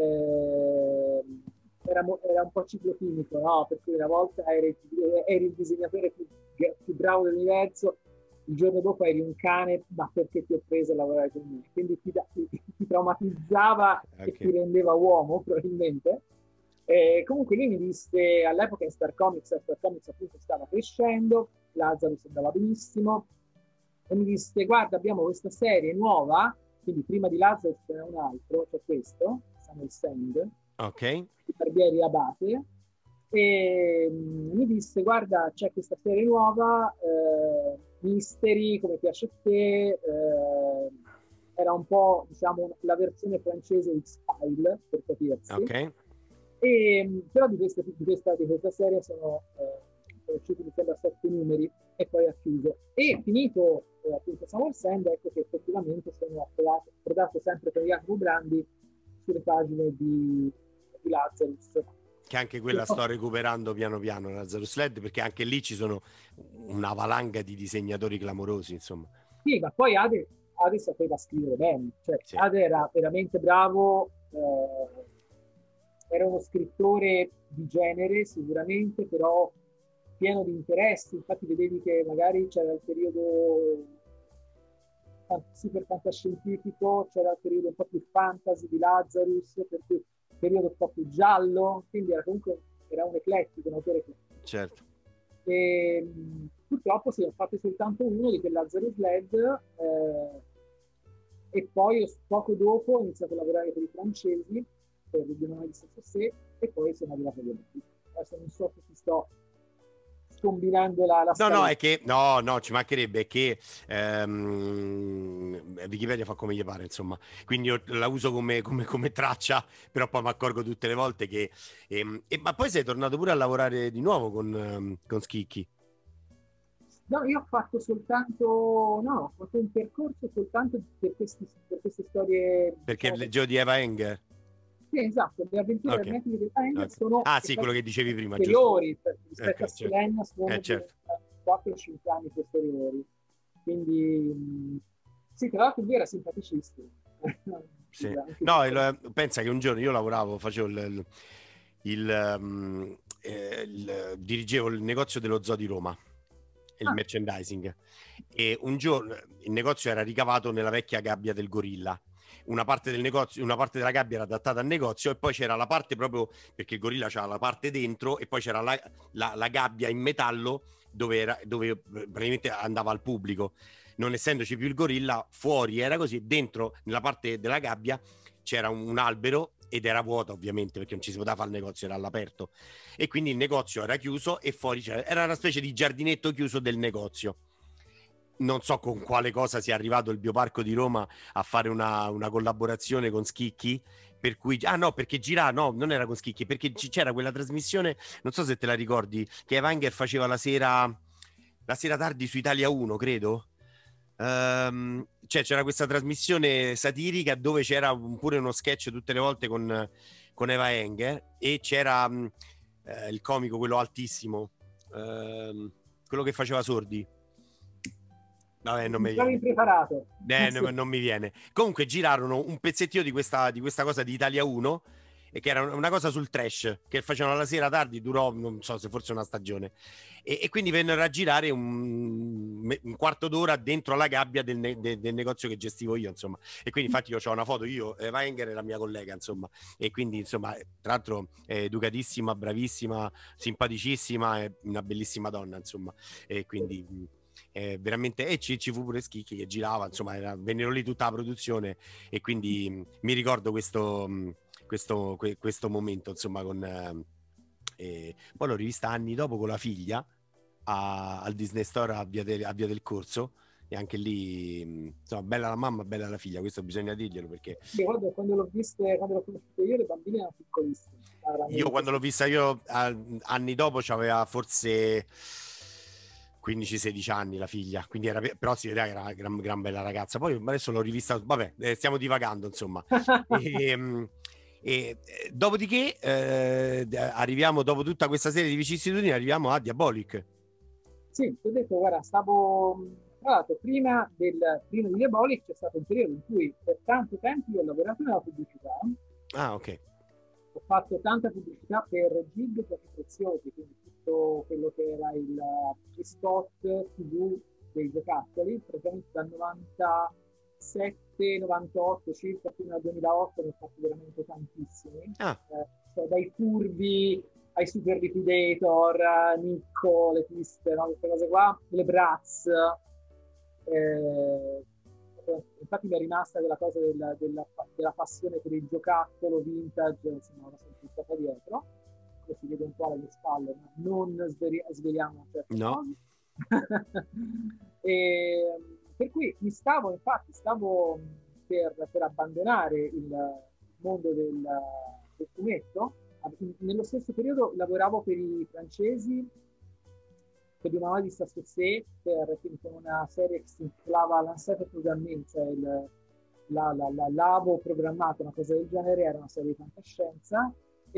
Eh, era, era un po' ciclotimico, no? Per cui una volta eri, eri il disegnatore più, più bravo dell'universo, il giorno dopo eri un cane, ma perché ti ho preso a lavorare con me? Quindi ti, ti, ti traumatizzava Okay. e ti rendeva uomo, probabilmente. E comunque lui mi disse, all'epoca in Star Comics, Star Comics appunto stava crescendo, Lazarus andava benissimo, e mi disse, guarda, abbiamo questa serie nuova, quindi prima di Lazarus c'era un altro, c'è questo, Samuel Sand, Ok. i Barbieri Abate, e mm, mi disse, guarda, c'è questa serie nuova, eh, Mystery, come piace a te, eh, era un po', diciamo, la versione francese di X-File, per capirsi. Ok. E, però di questa, di questa, di questa serie sono, eh, sono usciti mi sembra sette numeri e poi ha chiuso. E finito eh, appunto Samuel Sand, ecco che effettivamente sono approdato, approdato sempre con Jacopo Brandi sulle pagine di, di Lazarus. Che anche quella sto recuperando piano piano, Lazarus Led, perché anche lì ci sono una valanga di disegnatori clamorosi, insomma. Sì, ma poi Ade, Ade sapeva scrivere bene, cioè Sì. Ade era veramente bravo, eh, era uno scrittore di genere sicuramente, però pieno di interessi. Infatti vedevi che magari c'era il periodo super fantascientifico, c'era il periodo un po' più fantasy di Lazarus, perché il periodo un po' più giallo, quindi era comunque era un eclettico, un autore eclettico. Certo. E, mh, purtroppo si è fatto soltanto uno di quel Lazarus Led, eh, e poi poco dopo ho iniziato a lavorare per i francesi, per il Demone di Sassé, e poi sono arrivato a Violenti. Adesso non so se ti sto scombinando la, la No, storia. no, è che no, no, ci mancherebbe, è che ehm, Wikipedia fa come gli pare, insomma. Quindi io la uso come, come, come traccia, però poi mi accorgo tutte le volte che... ehm, e, ma poi sei tornato pure a lavorare di nuovo con, ehm, con Schicchi. No, io ho fatto soltanto, no, ho fatto un percorso soltanto per, questi, per queste storie. Perché Diciamo, leggevo di Eva Enger. sì, esatto, le avventure Ok. ermetiche di Eva Enger Ok. sono Ah, sì, quello che dicevi prima, posteriori giusto. per- rispetto Ok, a certo. Selenia, sono Eh, certo. quattro o cinque anni posteriori. Quindi, mh, sì, tra l'altro lui era simpaticissimo. Sì. Anche No, lui. il- pensa che un giorno io lavoravo, facevo il, il, il, um, eh, il- dirigevo il negozio dello Zoo di Roma, il Ah. merchandising, e un giorno il negozio era ricavato nella vecchia gabbia del gorilla. Una parte del negozio, una parte della gabbia era adattata al negozio, e poi c'era la parte proprio perché il gorilla c'era la parte dentro, e poi c'era la, la, la gabbia in metallo dove, era, dove praticamente andava al pubblico. Non essendoci più il gorilla, fuori era così, dentro nella parte della gabbia c'era un, un albero, ed era vuota ovviamente perché non ci si poteva fare il negozio, era all'aperto, e quindi il negozio era chiuso e fuori c'era, era una specie di giardinetto chiuso del negozio. Non so con quale cosa sia arrivato il Bioparco di Roma a fare una, una collaborazione con Schicchi, per cui ah no, perché gira no, non era con Schicchi, perché c'era quella trasmissione, non so se te la ricordi, che Evanger faceva la sera la sera tardi su Italia uno, credo. Um, cioè c'era questa trasmissione satirica dove c'era un, pure uno sketch tutte le volte con, con Eva Enger, e c'era um, eh, il comico, quello altissimo, um, quello che faceva Sordi. Vabbè, non mi viene. Impreparato. Eh, non, non mi viene. Comunque girarono un pezzettino di questa, di questa cosa di Italia uno, e che era una cosa sul trash che facevano la sera tardi, durò non so se forse una stagione, e, e quindi vennero a girare un, un quarto d'ora dentro la gabbia del, ne, de, del negozio che gestivo io, insomma. E quindi infatti io ho una foto, io, Eva Enger e la mia collega, insomma, e quindi insomma, tra l'altro è educatissima, bravissima, simpaticissima, è una bellissima donna, insomma, e quindi eh, veramente, e ci, ci fu pure Schicchi che girava, insomma, era, vennero lì tutta la produzione, e quindi mh, mi ricordo questo mh, questo, que, questo momento, insomma, con eh, eh, poi l'ho rivista anni dopo con la figlia a, al Disney Store a Via, del, a Via del Corso, e anche lì mh, insomma, bella la mamma, bella la figlia, questo bisogna dirglielo, perché Sì, guarda, quando l'ho vista, quando l'ho conosciuta io, le bambine erano piccolissime. io quando l'ho vista io a, anni dopo c'aveva forse quindici sedici anni la figlia, quindi era, però si vedeva che era una gran, gran bella ragazza. Poi adesso l'ho rivista, vabbè, eh, stiamo divagando, insomma. e, e dopodiché eh, arriviamo, dopo tutta questa serie di vicissitudini, arriviamo a Diabolic. Sì, ti ho detto, guarda, stavo tra l'altro prima, del, prima di Diabolic c'è stato un periodo in cui per tanto tempo io ho lavorato nella pubblicità. Ah, ok. Ho fatto tanta pubblicità per Gig per i preziosi, quindi tutto quello che era il, gli spot tivù dei giochi giocattoli, praticamente dal novantasette novantotto circa fino al duemilaotto ne ho fatti veramente tantissimi, Ah. eh, cioè dai Furby ai Super Liquidator, Nicco, le piste, no? Queste cose qua, le Bratz. Eh, infatti mi è rimasta quella cosa della, della, della passione per il giocattolo vintage, insomma, la sono buttata dietro. Si vede un po' alle mie spalle, ma non sveri- sveliamo certe No. cose. E, per cui mi stavo, infatti, stavo per, per abbandonare il mondo del, del fumetto. Nello stesso periodo lavoravo per i francesi, per di Mamma di Sassoussé, per con una serie che si intitolava Lancette Programming, cioè il, la, la, la lavo programmato, una cosa del genere, era una serie di fantascienza.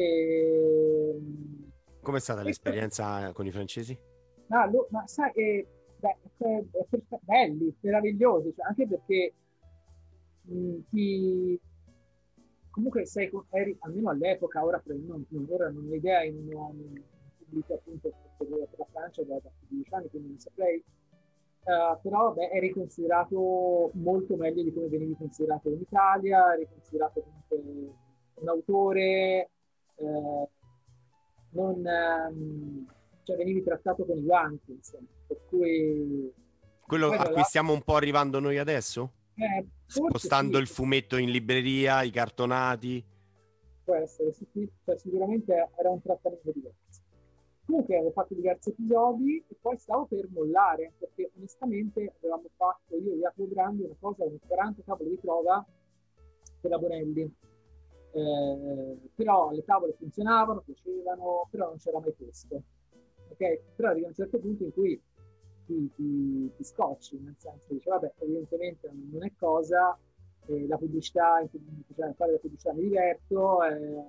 E, Com'è stata l'esperienza con i francesi? Ah, lo, ma sai, eh, beh, eh, perfe- belli, meravigliosi, cioè, anche perché mh, ti, comunque sei, con- eri, almeno all'epoca, ora, per- non, non- ora non ho idea, in un, un pubblico appunto per, per la Francia da, da più di dieci anni, quindi non saprei. Uh, però vabbè, eri considerato molto meglio di come venivi considerato in Italia, eri considerato comunque un autore, eh, non, ehm, cioè venivi trattato con i guanti, insomma, per cui Quello poi a tra cui l'altro, stiamo un po' arrivando noi adesso? eh, forse Spostando sì, il fumetto in libreria, i cartonati. può essere, sì, sì, cioè, sicuramente era un trattamento diverso. Comunque avevo fatto diversi episodi e poi stavo per mollare, perché onestamente avevamo fatto io e Jacopo Grandi una cosa, un quaranta tavole di prova per la Bonelli. Eh, però le tavole funzionavano, piacevano, però non c'era mai posto. Ok? Però arriva un certo punto in cui ti, ti, ti scocci, nel senso che dici, vabbè, evidentemente non è cosa, eh, la pubblicità, cioè fare la pubblicità mi diverto, eh,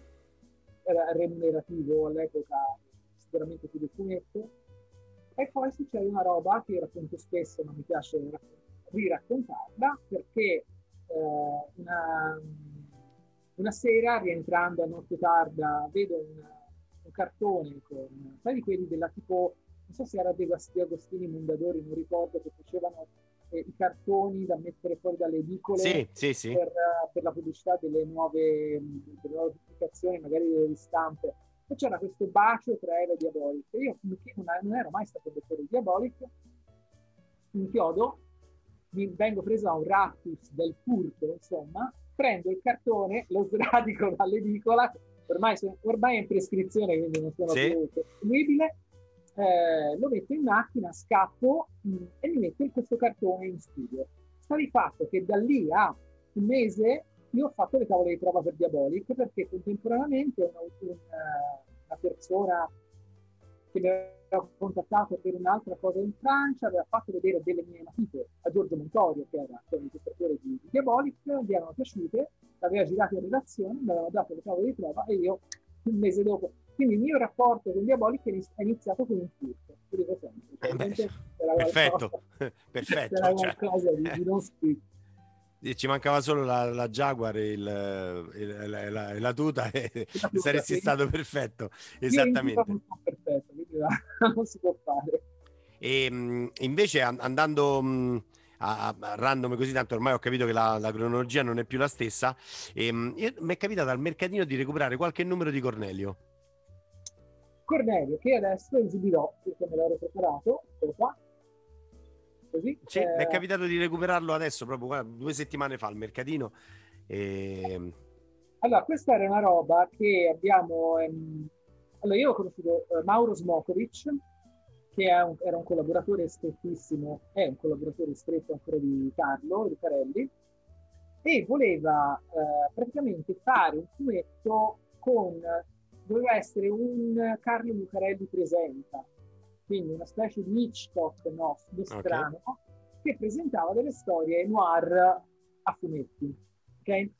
era remunerativo all'epoca, sicuramente più del fumetto. E poi succede una roba che racconto spesso, ma mi piace riraccontarla, perché eh, una, una sera, rientrando a notte tarda, vedo un, un cartone con, sai di quelli della tipo, non so se era De Agostini Mondadori, non ricordo, che facevano eh, i cartoni da mettere fuori dalle edicole Sì, sì, sì. per, per la pubblicità delle nuove, delle nuove pubblicazioni, magari delle ristampe. E c'era questo bacio tra Eva e Diabolic. Io non, non ero mai stato lettore di Diabolic, un chiodo, mi vengo preso a un raptus del furto, insomma, prendo il cartone, lo sradico dall'edicola, ormai, sono, ormai è in prescrizione, quindi non sono sì. più disponibile, eh, lo metto in macchina, scappo mh, e mi metto in questo cartone in studio. Sta di fatto che da lì a un mese io ho fatto le tavole di prova per Diabolic, perché contemporaneamente una, una, una persona che mi aveva contattato per un'altra cosa in Francia aveva fatto vedere delle mie matite a Giorgio Montorio, che era l'illustratore di, di Diabolic, gli erano piaciute, aveva girato in redazione, mi avevano dato le tavole di prova e io un mese dopo. Quindi il mio rapporto con Diabolic è iniziato con un furto, lo dico sempre. Eh beh, era perfetto, qualcosa, perfetto. era Cioè, qualcosa di, di non scritto. Ci mancava solo la, la Jaguar e il, il, la, la, la tuta e La tuta, saresti sì. stato perfetto, Io in tuta esattamente. non sono perfetto, quindi non si può fare. E mh, invece an- andando mh, a, a random così, tanto ormai ho capito che la, la cronologia non è più la stessa, e, mh, io- mi è capitato al mercatino di recuperare qualche numero di Cornelio. Cornelio, che adesso esibirò, perché me l'ero preparato, eccolo qua. Così, Sì, eh, mi è capitato di recuperarlo adesso, proprio guarda, due settimane fa al mercatino. E... allora, questa era una roba che abbiamo... Ehm, allora, io ho conosciuto eh, Mauro Smokovic, che è un, era un collaboratore strettissimo, è un collaboratore stretto ancora di Carlo Lucarelli, e voleva eh, praticamente fare un fumetto con... doveva essere un Carlo Lucarelli presenta, quindi una specie di Hitchcock no, strano, okay, che presentava delle storie noir a fumetti. Okay?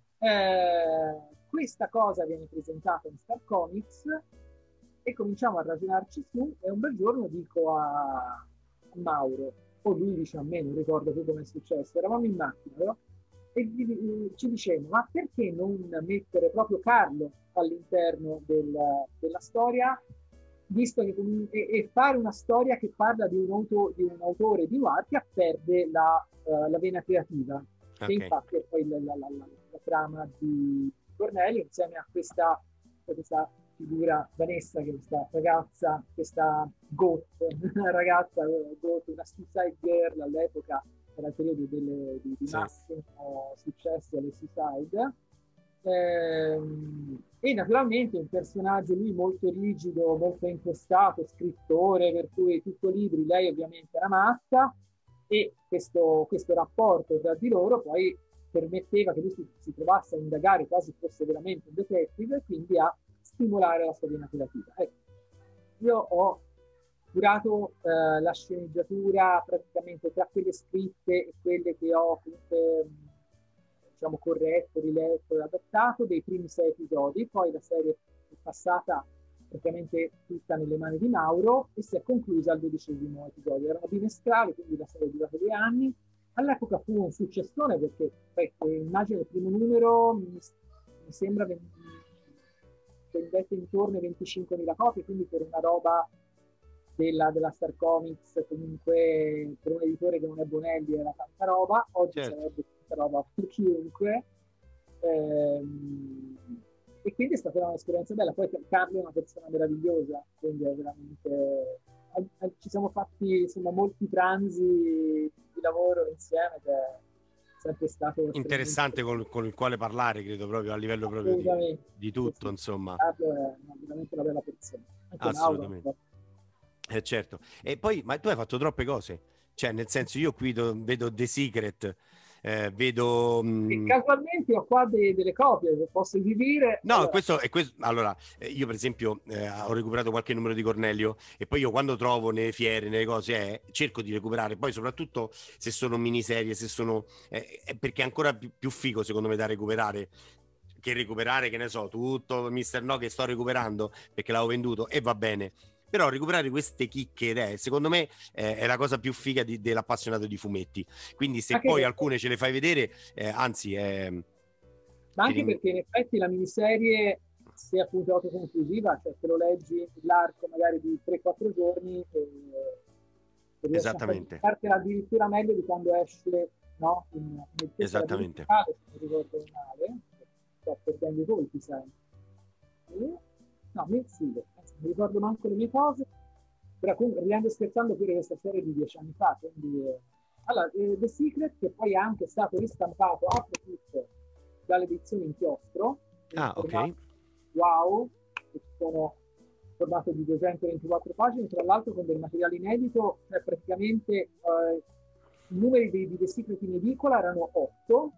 Eh, questa cosa viene presentata in Star Comics e cominciamo a ragionarci su, e un bel giorno dico a, a Mauro, o lui dice a me, non ricordo più come è successo, eravamo in macchina, no? E ci dicevano, ma perché non mettere proprio Carlo all'interno del, della storia, visto che e, e fare una storia che parla di un, auto, di un autore di noir che perde la, uh, la vena creativa, che Okay. infatti è poi la, la, la, la, la trama di Cornelio, insieme a questa, questa figura Vanessa, che è questa ragazza, questa goth, una ragazza goth, una suicide girl all'epoca, era il periodo delle, di, di Sì. massimo successo alle suicide. Ehm, e naturalmente un personaggio lui molto rigido, molto impostato, scrittore, per cui tutto libri, lei ovviamente era matta, e questo, questo rapporto tra di loro poi permetteva che lui si, si trovasse a indagare quasi fosse veramente un detective, e quindi a stimolare la sua vena creativa. Ecco, io ho curato eh, la sceneggiatura praticamente tra quelle scritte e quelle che ho comunque diciamo corretto, riletto e adattato dei primi sei episodi, poi la serie è passata praticamente tutta nelle mani di Mauro e si è conclusa al dodicesimo episodio. Erano bimestrali, quindi la serie è durata due anni. All'epoca fu un successone perché eh, immagino il primo numero mi, mi sembra vendette intorno ai venticinquemila copie, quindi per una roba della, della Star Comics, comunque per un editore che non è Bonelli era tanta roba, oggi certo. sarebbe tanta roba per chiunque, ehm, e quindi è stata un'esperienza bella. Poi Carlo è una persona meravigliosa, quindi è veramente, ci siamo fatti insomma molti pranzi di lavoro insieme, che è sempre stato interessante con, con il quale parlare, credo, proprio a livello proprio di, di tutto, sì, insomma. Carlo è veramente una bella persona. Anche assolutamente Mauro, eh, certo. E poi, ma tu hai fatto troppe cose, cioè nel senso, io qui do, vedo The Secret, eh, vedo mh... casualmente ho qua de, delle copie che posso esibire. no, allora. questo è questo. Allora, io per esempio eh, ho recuperato qualche numero di Cornelio e poi io quando trovo nelle fiere, nelle cose, eh, cerco di recuperare, poi soprattutto se sono miniserie, se sono eh, perché è ancora più, più figo secondo me da recuperare che recuperare, che ne so, tutto mister No che sto recuperando perché l'avevo venduto e va bene. Però recuperare queste chicche, eh, secondo me, eh, è la cosa più figa di, dell'appassionato di fumetti. Quindi se anche poi perché... alcune ce le fai vedere, eh, anzi... Eh, ma anche perché in effetti la miniserie, se appunto autoconclusiva, cioè se lo leggi l'arco magari di tre quattro giorni, e esattamente, fartela addirittura meglio di quando esce, no? In, nel esattamente, se non ricordo male, sto perdendo i colpi sempre. No, mensile, mi ricordo manco le mie cose, però comunque ridendo e scherzando pure questa serie di dieci anni fa, quindi... Eh. Allora, eh, The Secret, che poi è anche stato ristampato a tutto dalle edizioni inchiostro, in ah, ok, wow, che sono formato di duecentoventiquattro pagine, tra l'altro con del materiale inedito, cioè praticamente eh, i numeri di, di The Secret in edicola erano otto,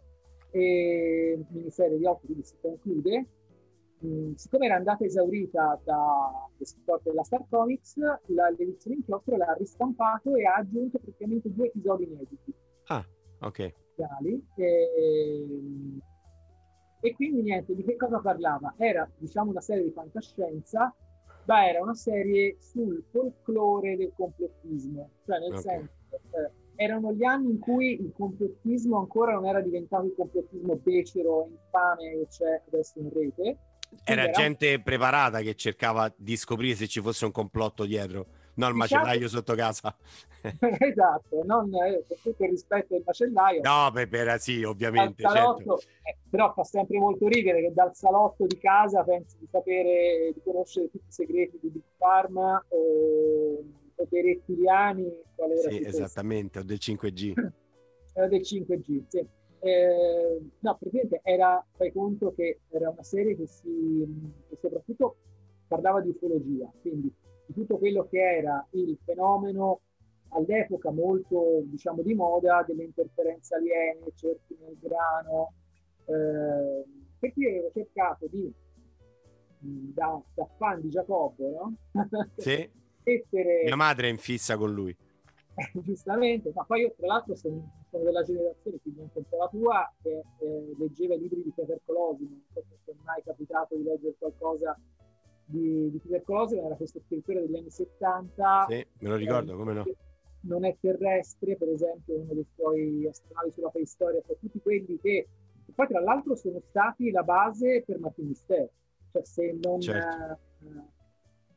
e miniserie di otto, quindi si conclude. Mm, siccome era andata esaurita da della Star Comics, la, l'edizione inchiostro l'ha ristampato e ha aggiunto praticamente due episodi inediti. Ah, ok. E, e quindi niente, di che cosa parlava? Era, diciamo, una serie di fantascienza, ma era una serie sul folklore del complottismo, cioè nel okay. senso, eh, erano gli anni in cui il complottismo ancora non era diventato il complottismo becero e infame che c'è adesso in rete. Era, era gente un... preparata che cercava di scoprire se ci fosse un complotto dietro, non il diciamo... macellaio sotto casa. Esatto, non eh, per tutto il rispetto del macellaio. No, per, per sì, ovviamente. Salotto, certo. eh, però fa sempre molto ridere che dal salotto di casa pensi di sapere, di conoscere tutti i segreti di Big Pharma o, o dei rettiliani. Qual era sì, esattamente, o del cinque G. Era del cinque G, sì. Eh, no, praticamente era, fai conto che era una serie che, si, che soprattutto parlava di ufologia, quindi di tutto quello che era il fenomeno all'epoca molto, diciamo, di moda delle interferenze aliene, cerchi nel grano, eh, per cui avevo cercato di, da, da fan di Giacobbo, no? Sì, mettere... mia madre è in fissa con lui. Giustamente, ma poi io tra l'altro sono, sono della generazione, quindi anche un po' la tua, che eh, leggeva i libri di tubercolosi, non so se ti è mai capitato di leggere qualcosa di, di tubercolosi, era questo scrittore degli anni settanta. Sì, me lo ricordo, eh, come no. Non è terrestre, per esempio, uno dei suoi astronavi sulla preistoria, sono tutti quelli che, che poi tra l'altro sono stati la base per Martin Mister, cioè se non... Certo. Eh,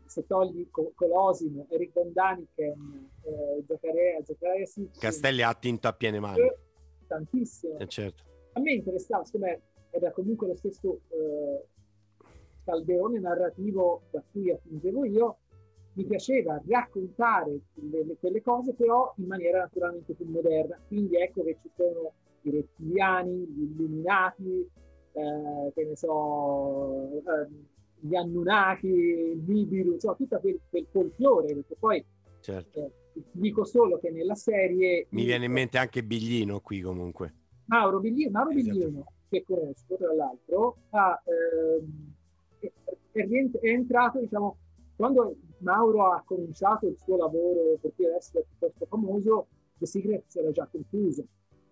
se togli Colosimo, Eric Von Daniken, eh, Zaccaria, Zaccaria Sitchin, Castelli ha attinto a piene mani. eh, tantissimo. Eh, certo. A me interessava, secondo me era comunque lo stesso eh, calderone narrativo da cui attingevo io. Mi piaceva raccontare le, le, quelle cose, però in maniera naturalmente più moderna. Quindi ecco che ci sono i rettiliani, gli illuminati, eh, che ne so, eh, gli Anunnaki, il Nibiru, insomma, tutto quel, quel folklore, perché poi certo. eh, dico solo che nella serie... Mi viene in mente anche Biglino qui comunque. Mauro Biglino, Mauro Esatto. Biglino, che conosco tra l'altro, ha, ehm, è, è, è entrato, diciamo, quando Mauro ha cominciato il suo lavoro per cui adesso è piuttosto famoso, The Secret si era già concluso.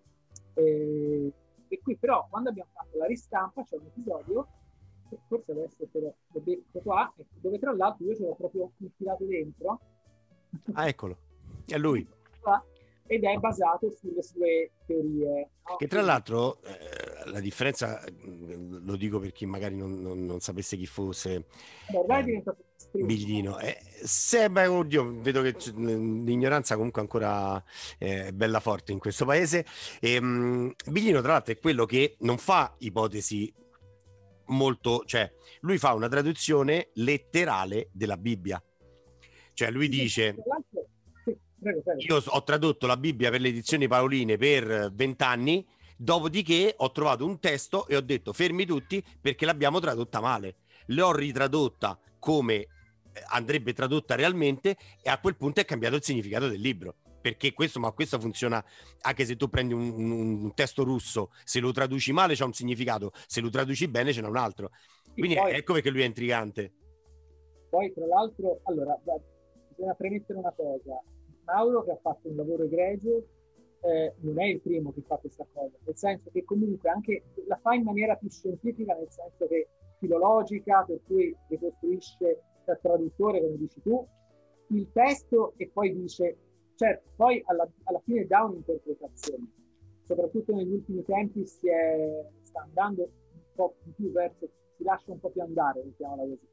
E, e qui però, quando abbiamo fatto la ristampa, c'è un episodio, forse adesso te lo, lo becco qua, dove tra l'altro io ce l'ho proprio infilato dentro. Ah, eccolo, è lui. Ed è basato sulle sue teorie. No? Che tra l'altro eh, la differenza, lo dico per chi magari non, non, non sapesse chi fosse, Beh, è diventato Biglino. Eh, se, beh, oddio, vedo che l'ignoranza comunque ancora è eh, bella forte in questo paese. E, um, Biglino tra l'altro è quello che non fa ipotesi molto, cioè lui fa una traduzione letterale della Bibbia. Cioè lui dice... Prego, prego. Io ho tradotto la Bibbia per le edizioni paoline per vent'anni, dopodiché ho trovato un testo e ho detto fermi tutti perché l'abbiamo tradotta male. L'ho ritradotta come andrebbe tradotta realmente e a quel punto è cambiato il significato del libro. Perché questo, ma questo funziona anche se tu prendi un, un, un testo russo, se lo traduci male c'ha un significato, se lo traduci bene ce n'è un altro. Quindi poi, ecco perché lui è intrigante. Poi tra l'altro, allora, bisogna premettere una cosa. Mauro, che ha fatto un lavoro egregio, eh, non è il primo che fa questa cosa, nel senso che comunque anche la fa in maniera più scientifica, nel senso che filologica, per cui ricostruisce da traduttore, come dici tu, il testo e poi dice, certo, poi alla, alla fine dà un'interpretazione. Soprattutto negli ultimi tempi si è, sta andando un po' di più verso, si lascia un po' più andare, mettiamola così.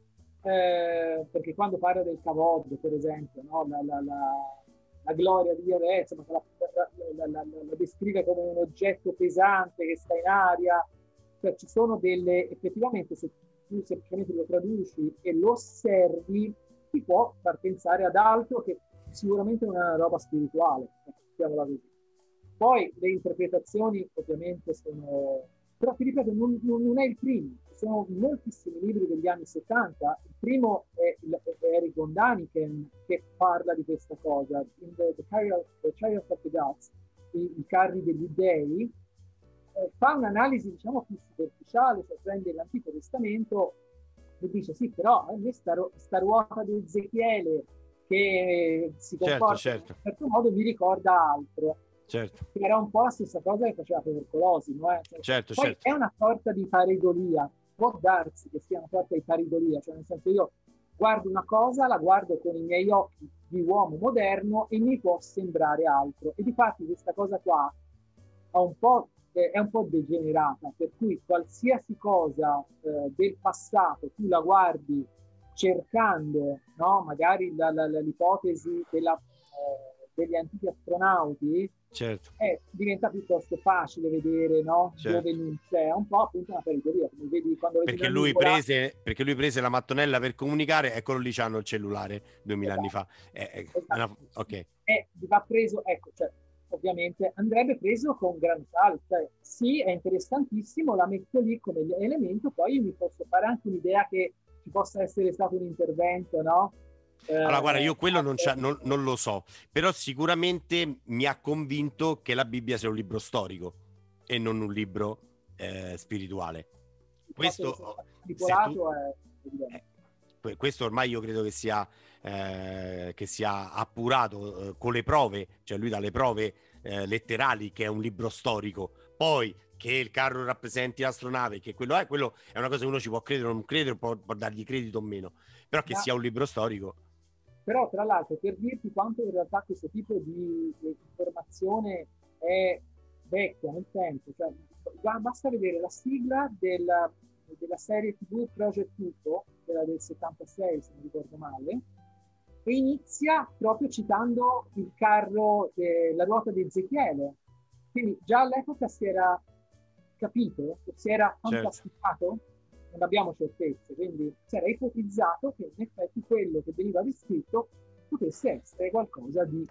Eh, perché quando parla del Kavod, per esempio, no? la, la, la, la gloria di Yahweh, insomma, la, la, la, la descrive come un oggetto pesante che sta in aria, cioè ci sono delle, effettivamente se tu semplicemente lo traduci e lo osservi, ti può far pensare ad altro che sicuramente non è una roba spirituale, mettiamola così. Poi le interpretazioni ovviamente sono... Però ti ripeto, non, non è il primo, ci sono moltissimi libri degli anni settanta. Il primo è, è Eric Von Daniken che parla di questa cosa, in The, the, Chariot, the Chariot of the Gods, i, i carri degli dei, eh, fa un'analisi diciamo più superficiale, cioè prende l'Antico Testamento e dice sì, però a me sta, sta ruota di Ezechiele che si comporta certo, certo. in un certo modo mi ricorda altro. Certo. Era un po' la stessa cosa che faceva Tubercolosimo, eh? Cioè, certo, poi certo. È una sorta di pareidolia, può darsi che sia una sorta di pareidolia, cioè nel senso io guardo una cosa, la guardo con i miei occhi di uomo moderno e mi può sembrare altro, e difatti questa cosa qua ha un po', eh, è un po' degenerata, per cui qualsiasi cosa eh, del passato tu la guardi cercando, no? Magari la, la, la, l'ipotesi della, eh, degli antichi astronauti, certo. eh, diventa piuttosto facile vedere, no? Certo. Dove non c'è, un po' appunto una periferia, come vedi quando vedi perché lui prese perché lui prese la mattonella per comunicare, eccolo lì c'hanno il cellulare duemila esatto. anni fa. Eh, eh, esatto. una... ok. E va preso, ecco, cioè ovviamente andrebbe preso con gran salto, cioè, sì, è interessantissimo, la metto lì come elemento, poi io mi posso fare anche un'idea che ci possa essere stato un intervento, no? Allora, guarda, io quello non, non, non lo so, però sicuramente mi ha convinto che la Bibbia sia un libro storico e non un libro eh, spirituale. Questo, se tu, eh, questo ormai io credo che sia, eh, che sia appurato eh, con le prove, cioè lui dà le prove eh, letterali che è un libro storico. Poi che il carro rappresenti l'astronave, che quello è, quello è una cosa che uno ci può credere o non credere, può, può dargli credito o meno, però che Ma... sia un libro storico. Però tra l'altro per dirti quanto in realtà questo tipo di, di informazione è vecchia nel tempo, cioè, basta vedere la sigla del, della serie tivù Project Pluto, quella del settantasei se non ricordo male, e inizia proprio citando il carro, de, la ruota di Ezechiele. Quindi già all'epoca si era capito, si era fantasticato, certo. Non abbiamo certezze, quindi si era ipotizzato che in effetti quello che veniva descritto potesse essere qualcosa di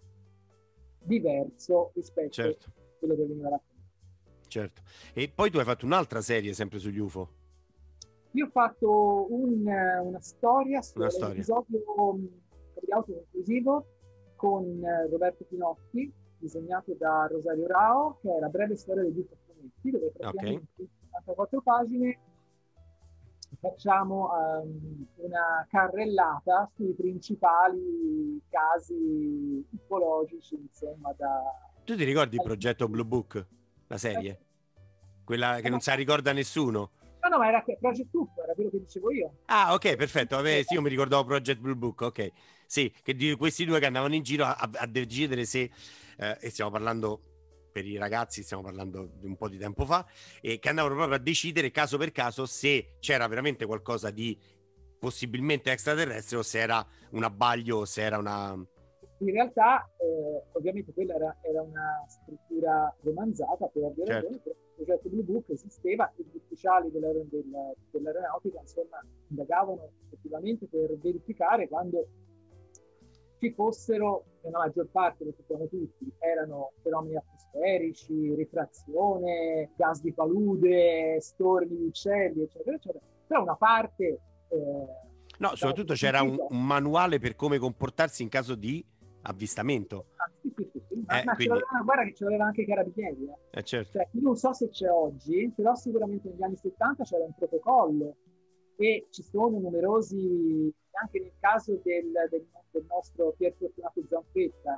diverso rispetto certo. a quello che veniva raccontato. Certo. E poi tu hai fatto un'altra serie sempre sugli U F O. Io ho fatto un, una storia sull'episodio di autoconclusivo con Roberto Pinotti, disegnato da Rosario Rao, che è La breve storia degli U F O fumetti, dove praticamente in settantaquattro pagine facciamo um, una carrellata sui principali casi ufologici, insomma, da... Tu ti ricordi il progetto Blue Book, la serie? Quella che non si ricorda nessuno? No, no, ma era Project U F O, era quello che dicevo io. Ah, ok, perfetto. Vabbè, sì, io mi ricordavo Project Blue Book, ok. Sì, che di questi due che andavano in giro a, a decidere se, eh, e stiamo parlando per i ragazzi, stiamo parlando di un po' di tempo fa, e che andavano proprio a decidere caso per caso se c'era veramente qualcosa di possibilmente extraterrestre o se era un abbaglio o se era una... In realtà, eh, ovviamente quella era, era una struttura romanzata, per ovvie ragioni, certo. Il progetto Blue Book esisteva e gli ufficiali dell'aer- del, dell'aeronautica insomma indagavano effettivamente per verificare quando ci fossero, nella maggior parte, lo sappiamo tutti, erano fenomeni atmosferici, rifrazione, gas di palude, stormi di uccelli, eccetera, eccetera. Però una parte... Eh, no, soprattutto c'era un, un manuale per come comportarsi in caso di avvistamento. Ah, sì, sì, sì, sì. Ma, eh, ma quindi... c'era, guarda che c'aveva anche i carabinieri. Eh. Eh, certo. Cioè, io non so se c'è oggi, però sicuramente negli anni settanta c'era un protocollo e ci sono numerosi, anche nel caso del, del, del nostro Pier Fortunato Zanfetta,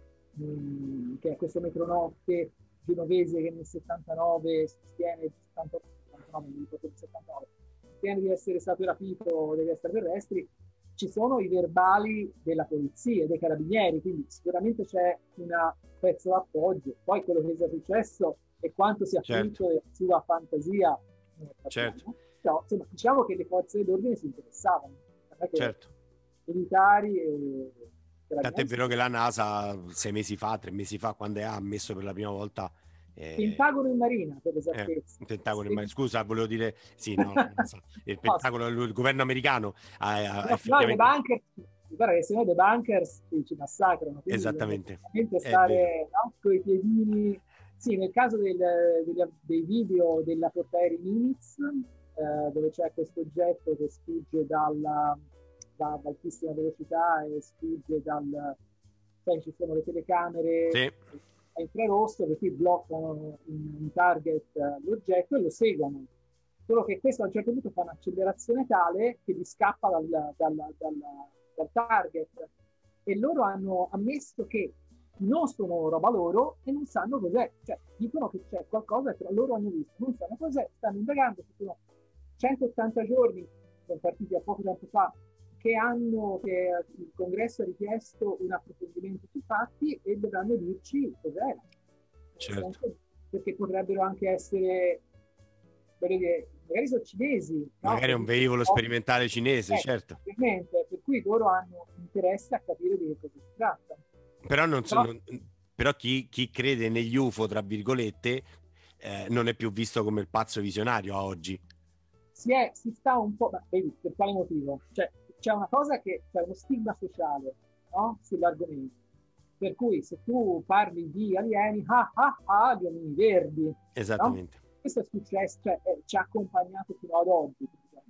mh, che è questo metronotte genovese che nel settantanove sostiene, settantotto, settantanove, non ricordo, settantanove, sostiene di essere stato rapito dagli extraterrestri. Ci sono i verbali della polizia, dei carabinieri, quindi sicuramente c'è un pezzo d'appoggio. Poi quello che sia successo e quanto sia frutto della sua fantasia, certo. Però, insomma, diciamo che le forze dell'ordine si interessavano, non è che certo. militari e tant'è vero che la NASA sei mesi fa, tre mesi fa, quando ha ammesso per la prima volta Eh, Pentagono in Marina, per esattezza. Eh, Pentagono in Marina. Scusa, volevo dire sì, no, il Pentagono, il governo americano ha, ha no, effettivamente... no, bunkers, guarda che se no dei bunkers ci massacrano. Esattamente. Stare no, con i piedini. Sì, nel caso del, degli, dei video della portaerei Nimitz, eh, dove c'è questo oggetto che sfugge dalla, da, ad altissima velocità e sfugge dal... Cioè, ci sono le telecamere... Sì. A infrarosso, per cui bloccano un target l'oggetto e lo seguono. Solo che questo a un certo punto fa un'accelerazione tale che gli scappa dal, dal, dal, dal target. E loro hanno ammesso che non sono roba loro e non sanno cos'è. Cioè, dicono che c'è qualcosa che loro hanno visto, non sanno cos'è, stanno indagando, ci sono centottanta giorni, sono partiti a poco tempo fa, che hanno, che il Congresso ha richiesto un approfondimento sui fatti e dovranno dirci cos'era. Certo. Perché potrebbero anche essere, dire, magari sono cinesi. Magari no? un velivolo sperimentale cinese, eh, certo. Ovviamente, per cui loro hanno interesse a capire di che cosa si tratta. Però, non so, non, però chi, chi crede negli U F O, tra virgolette, eh, non è più visto come il pazzo visionario a oggi. Si, è, si sta un po'... Ma vedi, per quale motivo? Cioè, c'è una cosa che c'è uno stigma sociale, no? Sull'argomento, per cui se tu parli di alieni, ah ah ah, gli omini verdi, esattamente, no? Questo è successo, cioè eh, ci ha accompagnato fino ad oggi.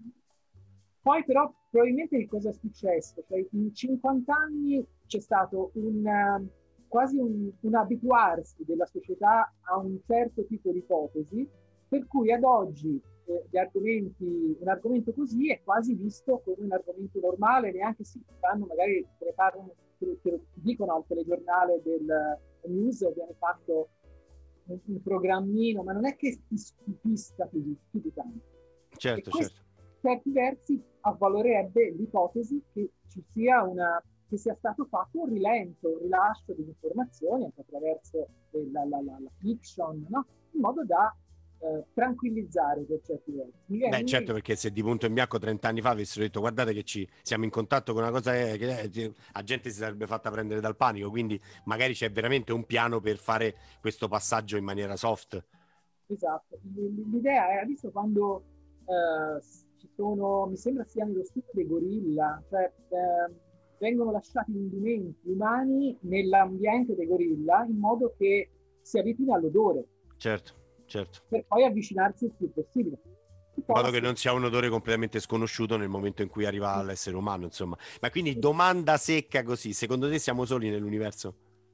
Poi però probabilmente che cosa è successo? Cioè, in cinquanta anni c'è stato un uh, quasi un, un abituarsi della società a un certo tipo di ipotesi, per cui ad oggi gli argomenti, un argomento così è quasi visto come un argomento normale, neanche si fanno, magari te ne parlano, te, te lo dicono al telegiornale del news, viene fatto un, un programmino, ma non è che ti stupisca più, più di tanto. Certo, certo. Per certi versi avvalorerebbe l'ipotesi che ci sia una, che sia stato fatto un rilento, un rilascio di informazioni anche attraverso la, la, la, la fiction, no? In modo da eh, tranquillizzare per certi versi. Mi viene Beh, in certo, mente- perché se di punto in bianco trenta anni fa avessero detto guardate che ci siamo in contatto con una cosa che, che la gente si sarebbe fatta prendere dal panico, quindi magari c'è veramente un piano per fare questo passaggio in maniera soft. Esatto. L- L'idea è, adesso quando eh, ci sono, mi sembra sia nello studio dei gorilla, cioè ehm, vengono lasciati indumenti umani nell'ambiente dei gorilla in modo che si abituino all'odore Certo, certo. per poi avvicinarsi il più possibile. Si In modo che possa- non sia un odore completamente sconosciuto nel momento in cui arriva all'essere umano, insomma. Ma quindi domanda secca così, secondo te siamo soli nell'universo?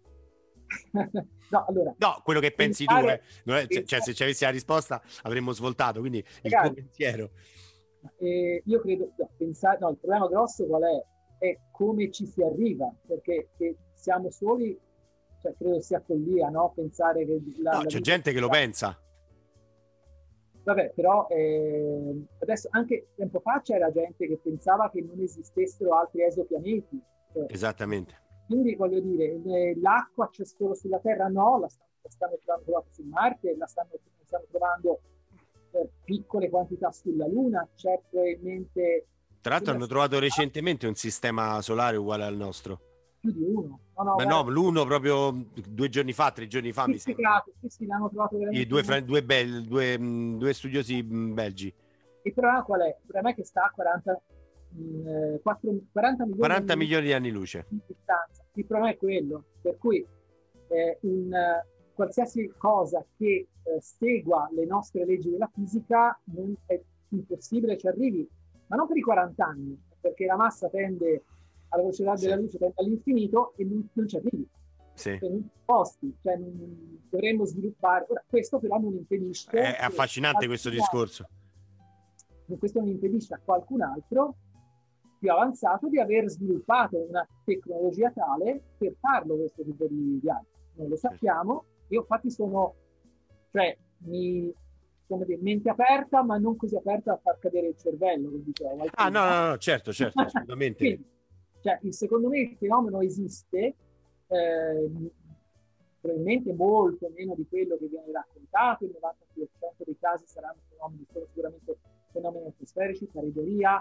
No, allora, No, quello che pensi tu, eh. pensare, Non è- cioè, pensare se ci avessi la risposta avremmo svoltato, quindi il tuo ragazzi, pensiero. eh, io credo, no, pensare, no, il problema grosso qual è? È come ci si arriva, perché che siamo soli, cioè credo sia follia, no? Pensare che la, No, la c'è vita gente che lo sia- pensa. Vabbè, però eh, adesso anche tempo fa c'era gente che pensava che non esistessero altri esopianeti. Cioè, Esattamente. quindi voglio dire, eh, l'acqua c'è solo sulla Terra? No, la stanno, la stanno trovando su Marte, la stanno, stanno trovando eh, piccole quantità sulla Luna, c'è probabilmente Tra l'altro sembra hanno trovato sia recentemente un sistema solare uguale al nostro. più di uno. No, no, Ma no, guarda, l'uno proprio due giorni fa, tre giorni fa mi sembra. spiccato, sì, sì, l'hanno trovato I veramente due, uno. fran- due, bel- due, mh, due studiosi mh, belgi. Il problema qual è? Il problema è che sta a quaranta, mh, eh, quattro quaranta milioni di quaranta anni milioni di anni luce. di distanza. Il problema è quello, per cui eh, un, eh, qualsiasi cosa che eh, segua le nostre leggi della fisica non è impossibile ci arrivi, ma non per i quaranta anni, perché la massa tende alla velocità Sì, della luce, tende all'infinito e non, non ci arrivi. sì. Cioè, non posti, cioè, non, dovremmo sviluppare. Ora, questo però non impedisce È che affascinante questo qualcun altro- discorso. questo non impedisce a qualcun altro più avanzato di aver sviluppato una tecnologia tale per farlo questo tipo di viaggio. Non lo sappiamo, io infatti sono, cioè, mi, come dire, mente aperta, ma non così aperta a far cadere il cervello, come diceva Ah, qualcuno. no, No? no, no, certo, certo, assolutamente. Quindi, cioè, il- secondo me il fenomeno esiste, eh, probabilmente molto meno di quello che viene raccontato, il novanta per cento dei casi saranno fenomeni, sono sicuramente fenomeni atmosferici, pareidolia,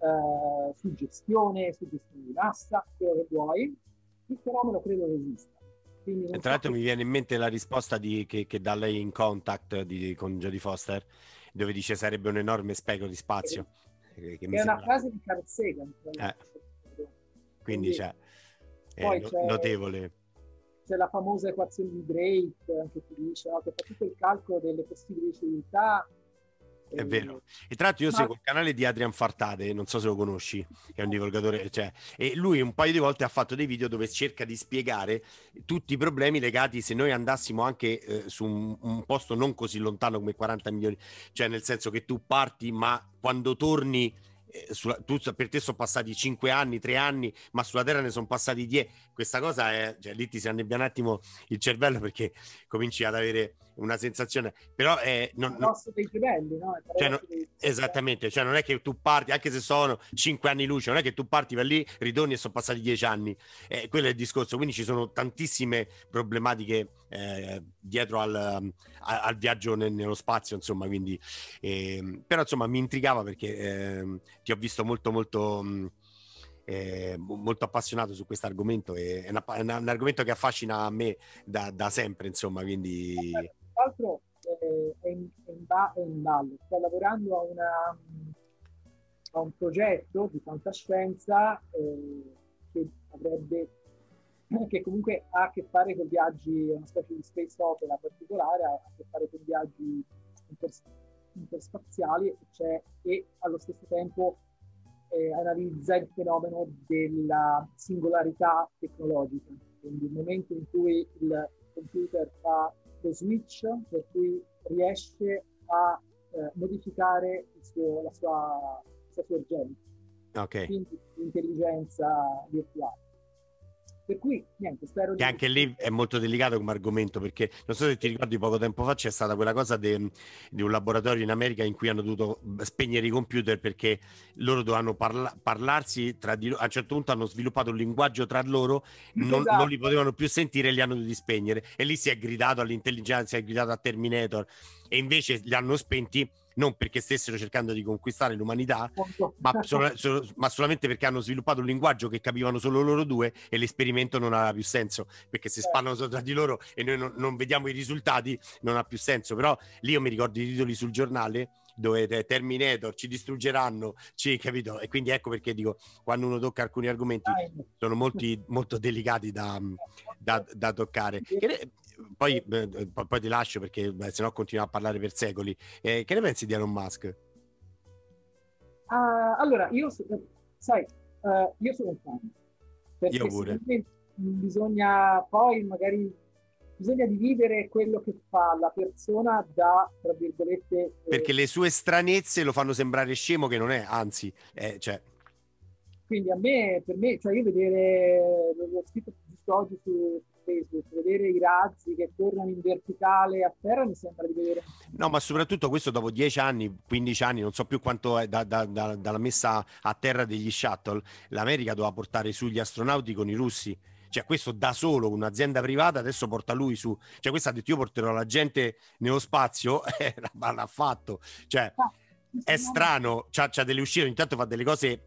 eh, suggestione, suggestione di massa, quello che vuoi. Il fenomeno credo che esista. Quindi E non tra so l'altro che... mi viene in mente la risposta di, che, che dà lei in Contact di, con Jodie Foster, dove dice sarebbe un enorme spreco di spazio. Che, che mi È una sembra... frase di Carl Sagan. Eh, quindi Quindi, c'è, è poi no- c'è, notevole. c'è la famosa equazione di Drake, anche qui dice, no, che fa tutto il calcolo delle possibili civiltà. È eh, vero. E tra l'altro io ma seguo il canale di Adrian Fartate, non so se lo conosci, che è un divulgatore, cioè, e lui un paio di volte ha fatto dei video dove cerca di spiegare tutti i problemi legati se noi andassimo anche eh, su un, un posto non così lontano come quaranta milioni, cioè nel senso che tu parti, ma quando torni, eh, sulla, tu, per te sono passati cinque anni, tre anni, ma sulla Terra ne sono passati dieci. Questa cosa è, cioè lì ti si annebba un attimo il cervello perché cominci ad avere una sensazione, però è... il Non, non- paradosso dei gemelli, no? Il cioè, no- paradosso dei... esattamente, cioè non è che tu parti, anche se sono cinque anni luce, non è che tu parti per lì, ritorni e sono passati dieci anni. Eh, quello è il discorso. Quindi ci sono tantissime problematiche eh, dietro al, um, a- al viaggio ne- nello spazio, insomma. Quindi, ehm, però, insomma, mi intrigava perché ehm, ti ho visto molto, molto. mh, eh, mo- molto appassionato su questo argomento e è, una- è una- un argomento che affascina a me da, da sempre, insomma, quindi Tra l'altro eh, è, in, è, in ba- è in ballo, sto lavorando a, una, a un progetto di fantascienza eh, che avrebbe che comunque ha a che fare con viaggi, è una specie di space opera particolare, ha a che fare con viaggi inters- interspaziali cioè, e allo stesso tempo eh, analizza il fenomeno della singolarità tecnologica. Quindi il momento in cui il computer fa lo switch, per cui riesce a eh, modificare il suo, la sua, la sua sorgente, ok. quindi l'intelligenza virtuale. Per cui, niente, spero Che di... anche lì è molto delicato come argomento, perché non so se ti ricordi, poco tempo fa c'è stata quella cosa de- di un laboratorio in America in cui hanno dovuto spegnere i computer perché loro dovevano parla- parlarsi tra di loro. A un certo punto hanno sviluppato un linguaggio tra loro, non, non li Esatto. potevano più sentire e li hanno dovuti spegnere. E lì si è gridato all'intelligenza, si è gridato a Terminator, e invece li hanno spenti non perché stessero cercando di conquistare l'umanità, ma, solo, solo, ma solamente perché hanno sviluppato un linguaggio che capivano solo loro due e l'esperimento non aveva più senso, perché se spannano solo tra di loro e noi non, non vediamo i risultati non ha più senso. Però lì io mi ricordo i titoli sul giornale dove Terminator ci distruggeranno, ci, capito? E quindi ecco perché dico, quando uno tocca alcuni argomenti sono molti, molto delicati da, da, da toccare. Che, poi, eh, poi ti lascio perché beh, sennò continuiamo a parlare per secoli. Eh, che ne pensi di Elon Musk? Uh, allora, io, sai, uh, io sono un fan, Io perché pure. secondo me bisogna poi magari bisogna dividere quello che fa la persona da, tra virgolette... Eh, perché le sue stranezze lo fanno sembrare scemo che non è, anzi, eh, cioè... Quindi a me, per me, cioè io vedere, l'ho scritto giusto oggi su Facebook, vedere i razzi che tornano in verticale a terra mi sembra di vedere... No, ma soprattutto questo dopo dieci anni, quindici anni, non so più quanto è da, da, da, dalla messa a terra degli shuttle, l'America doveva portare su gli astronauti con i russi. Cioè questo da solo, un'azienda privata, adesso porta lui su. Cioè questo ha detto io porterò la gente nello spazio, e l'ha fatto. Cioè Ah, è strano, c'ha, c'ha delle uscite, ogni tanto fa delle cose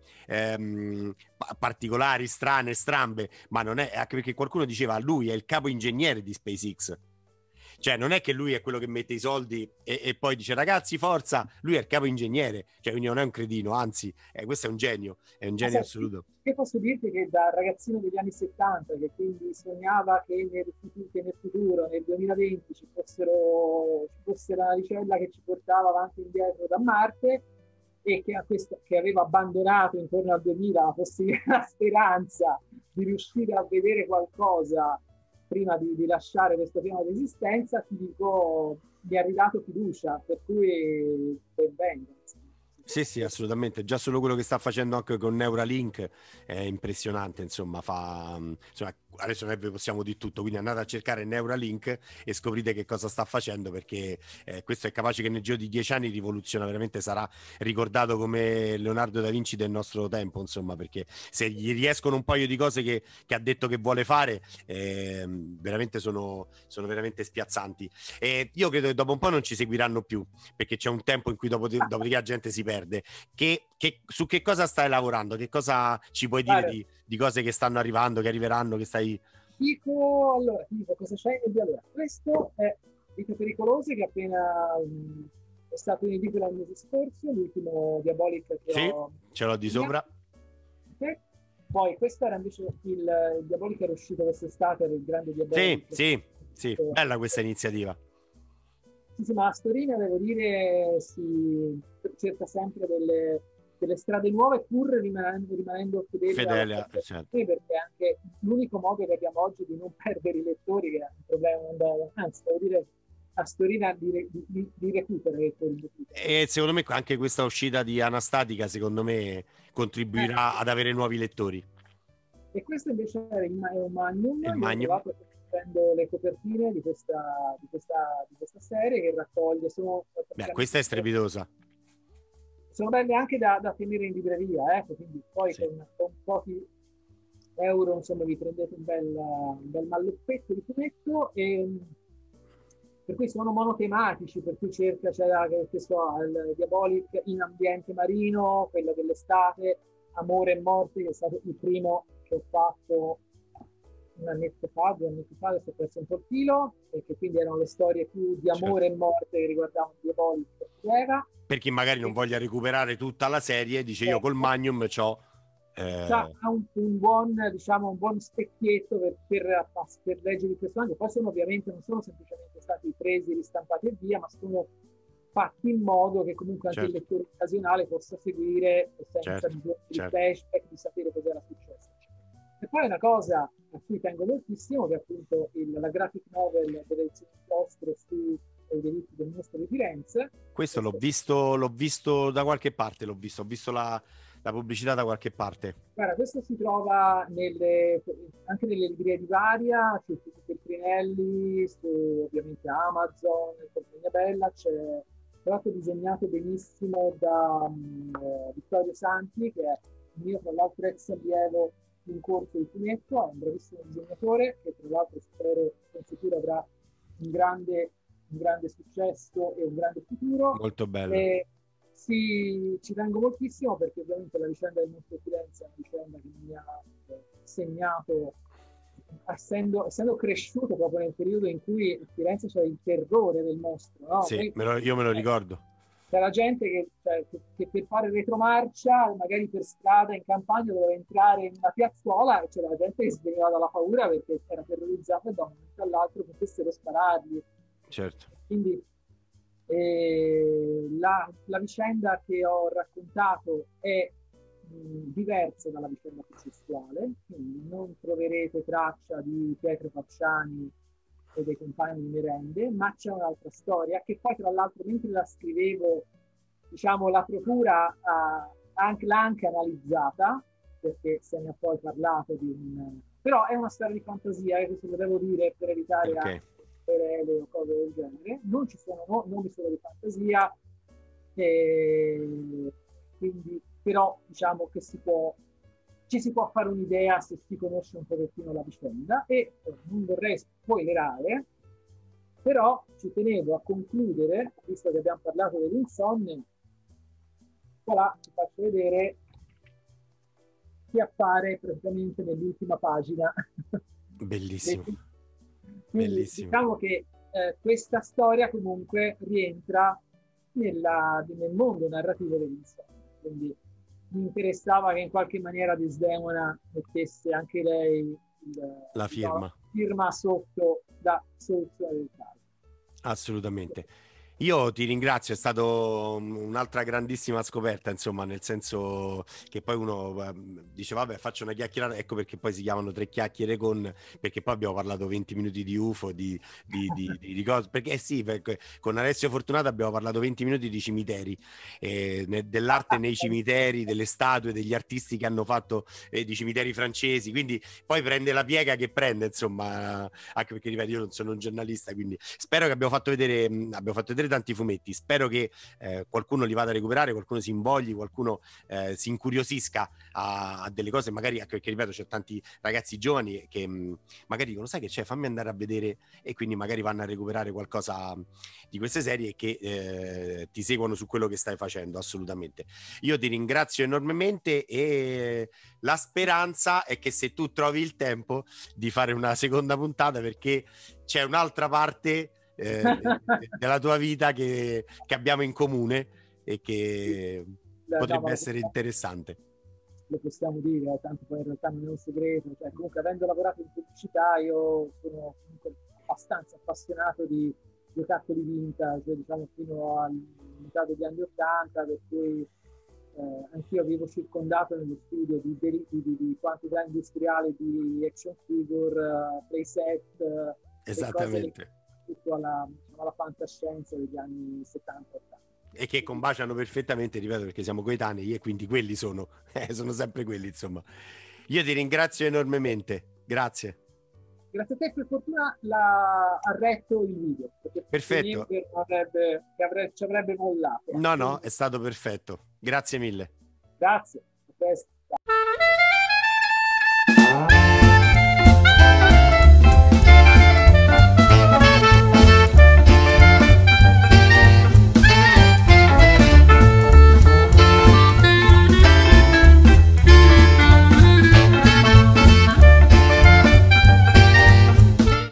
ehm, particolari, strane, strambe, ma non è, anche perché qualcuno diceva lui è il capo ingegnere di SpaceX. Cioè non è che lui è quello che mette i soldi e, e poi dice ragazzi forza, lui è il capo ingegnere, cioè quindi non è un cretino, anzi eh, questo è un genio, è un genio sai, assoluto. io posso dirti che da ragazzino degli anni settanta, che quindi sognava che nel, che nel futuro, nel duemilaventi, ci, fossero, ci fosse la navicella che ci portava avanti e indietro da Marte, e che, a questo, che aveva abbandonato intorno al duemila la, la speranza di riuscire a vedere qualcosa prima di, di lasciare questo piano di esistenza, ti dico, mi ha ridato fiducia, per cui ben venga. Sì, sì, assolutamente. Già solo quello che sta facendo anche con Neuralink è impressionante, insomma, fa... Insomma, adesso noi vi possiamo di tutto, quindi andate a cercare Neuralink e scoprite che cosa sta facendo, perché eh, questo è capace che nel giro di dieci anni rivoluziona, veramente sarà ricordato come Leonardo da Vinci del nostro tempo, insomma, perché se gli riescono un paio di cose che, che ha detto che vuole fare, eh, veramente sono, sono veramente spiazzanti. E io credo che dopo un po' non ci seguiranno più, perché c'è un tempo in cui dopo, dopodiché la gente si perde. Che, che, su che cosa stai lavorando? Che cosa ci puoi dire di, di cose che stanno arrivando, che arriveranno, che stai... Dico, allora, ti dico cosa c'è in allora, questo è Vite Pericolose, che appena um, è stato in edicola il mese scorso, l'ultimo Diabolic che sì, ho... ce l'ho di sopra. Okay. Poi questo era invece il, il Diabolic era uscito quest'estate, era il grande Diabolic. Sì, sì, sì, bella questa iniziativa. Sì, sì, ma a Storina devo dire si cerca sempre delle, delle strade nuove, pur rimanendo, rimanendo fedeli fedele alla a, certo. perché è anche l'unico modo che abbiamo oggi di non perdere i lettori, che è un problema non bello. Anzi, devo dire, a Storina di, di, di recupero i lettori. E secondo me anche questa uscita di Anastatica, secondo me, contribuirà eh. ad avere nuovi lettori. E questo invece è un Magnum, il io ho trovato prendo le copertine di questa, di questa, di questa serie che raccoglie. Sono, Beh, questa è strepitosa. Sono belle anche da, da tenere in libreria, eh? Quindi poi sì. con, con pochi euro insomma vi prendete un bel, un bel malleppetto di fumetto, e per cui sono monotematici, per cui cerca, c'è cioè, che so, il Diabolic in ambiente marino, quello dell'estate, Amore e Morte, che è stato il primo che ho fatto un annetto fa, due anni fa, adesso ho perso un po' il filo, e che quindi erano le storie più di amore certo. e morte che riguardavano Diabolic e Eva. Per chi magari non voglia recuperare tutta la serie, dice io col Magnum c'ho... Eh... Ha un, un buon, diciamo, un buon specchietto per, per, per leggere i personaggi. Poi sono ovviamente, non sono semplicemente stati presi, ristampati e via, ma sono fatti in modo che comunque anche certo. il lettore occasionale possa seguire senza certo. bisogno di certo. flashback, di sapere cosa era successo. E poi una cosa a cui tengo moltissimo, che è appunto il, la graphic novel dell'edizione Chiostro su i delitti del mostro di Firenze. Questo l'ho visto, l'ho visto da qualche parte, l'ho visto, ho visto la, la pubblicità da qualche parte. Guarda, questo si trova nelle, anche nelle librerie di Varia, su tutti i Feltrinelli, su ovviamente Amazon, Compagnia Bella, c'è tra l'altro disegnato benissimo da um, Vittorio Santi, che è il mio, tra l'altro, ex allievo di un corso di fumetto, è un bravissimo disegnatore che tra l'altro spero in futuro avrà un grande, un grande successo e un grande futuro. Molto bello. E sì, ci tengo moltissimo perché ovviamente la vicenda del mostro Firenze è una vicenda che mi ha segnato, essendo, essendo cresciuto proprio nel periodo in cui a Firenze c'era il terrore del mostro, no? Sì, Poi, me lo, io me lo ricordo. c'era gente che, cioè, che, che per fare retromarcia, magari per strada in campagna, doveva entrare in una piazzuola e c'era la gente che sveniva dalla paura perché era terrorizzata e da un momento all'altro potessero sparargli. Certo. Quindi eh, la, la vicenda che ho raccontato è mh, diversa dalla vicenda processuale, quindi non troverete traccia di Pietro Facciani e dei compagni di merende, ma c'è un'altra storia che poi tra l'altro mentre la scrivevo, diciamo, la procura ha anche, l'ha anche analizzata, perché se ne ha poi parlato di un... però è una storia di fantasia, e questo lo devo dire per evitare Okay. anche querele o cose del genere. Non ci sono no, nomi solo di fantasia, e quindi però diciamo che si può ci si può fare un'idea se si conosce un pochettino la vicenda. E eh, non vorrei spoilerare, però ci tenevo a concludere, visto che abbiamo parlato dell'insonnia, qua ti faccio vedere chi appare praticamente nell'ultima pagina. Bellissimo. Quindi Bellissimo. diciamo che eh, questa storia comunque rientra nella, nel mondo narrativo dell'insonnia, quindi mi interessava che in qualche maniera Desdemona mettesse anche lei il, La firma. la firma sotto da soluzione del caso. Assolutamente. Io ti ringrazio, è stato un'altra grandissima scoperta, insomma, nel senso che poi uno eh, dice vabbè, faccio una chiacchierata, ecco perché poi si chiamano Tre Chiacchiere con, perché poi abbiamo parlato venti minuti di U F O, di, di, di, di, di cose, perché eh sì, perché con Alessio Fortunato abbiamo parlato venti minuti di cimiteri, eh, ne- dell'arte nei cimiteri, delle statue, degli artisti che hanno fatto eh, di cimiteri francesi, quindi poi prende la piega che prende, insomma, anche perché ripeto, io non sono un giornalista, quindi spero che abbiamo fatto vedere, mh, abbiamo fatto vedere tanti fumetti, spero che eh, qualcuno li vada a recuperare, qualcuno si invogli, qualcuno eh, si incuriosisca a, a delle cose, magari anche perché ripeto c'è tanti ragazzi giovani che mh, magari dicono sai che c'è, fammi andare a vedere, e quindi magari vanno a recuperare qualcosa di queste serie e che eh, ti seguono su quello che stai facendo. Assolutamente, io ti ringrazio enormemente e la speranza è che se tu trovi il tempo di fare una seconda puntata, perché c'è un'altra parte Eh, della tua vita che, che abbiamo in comune e che No, potrebbe ma essere interessante. lo possiamo dire, tanto poi in realtà non è un segreto, cioè comunque avendo lavorato in pubblicità io sono comunque abbastanza appassionato di giocattoli vintage, diciamo fino al metà degli anni ottanta, per cui eh, anch'io vivo circondato nello studio di, di, di, di quantità industriale di action figure, uh, playset, uh, Esattamente. tutto alla, diciamo, alla fantascienza degli anni settanta ottanta. E che combaciano perfettamente, ripeto, perché siamo coetanei e quindi quelli sono, eh, sono sempre quelli, insomma. Io ti ringrazio enormemente, grazie. Grazie a te, per fortuna l'ha ha retto il video, perché Perfetto. avrebbe, che avrebbe, ci avrebbe mollato. No, no, è stato perfetto. Grazie mille. Grazie. A presto.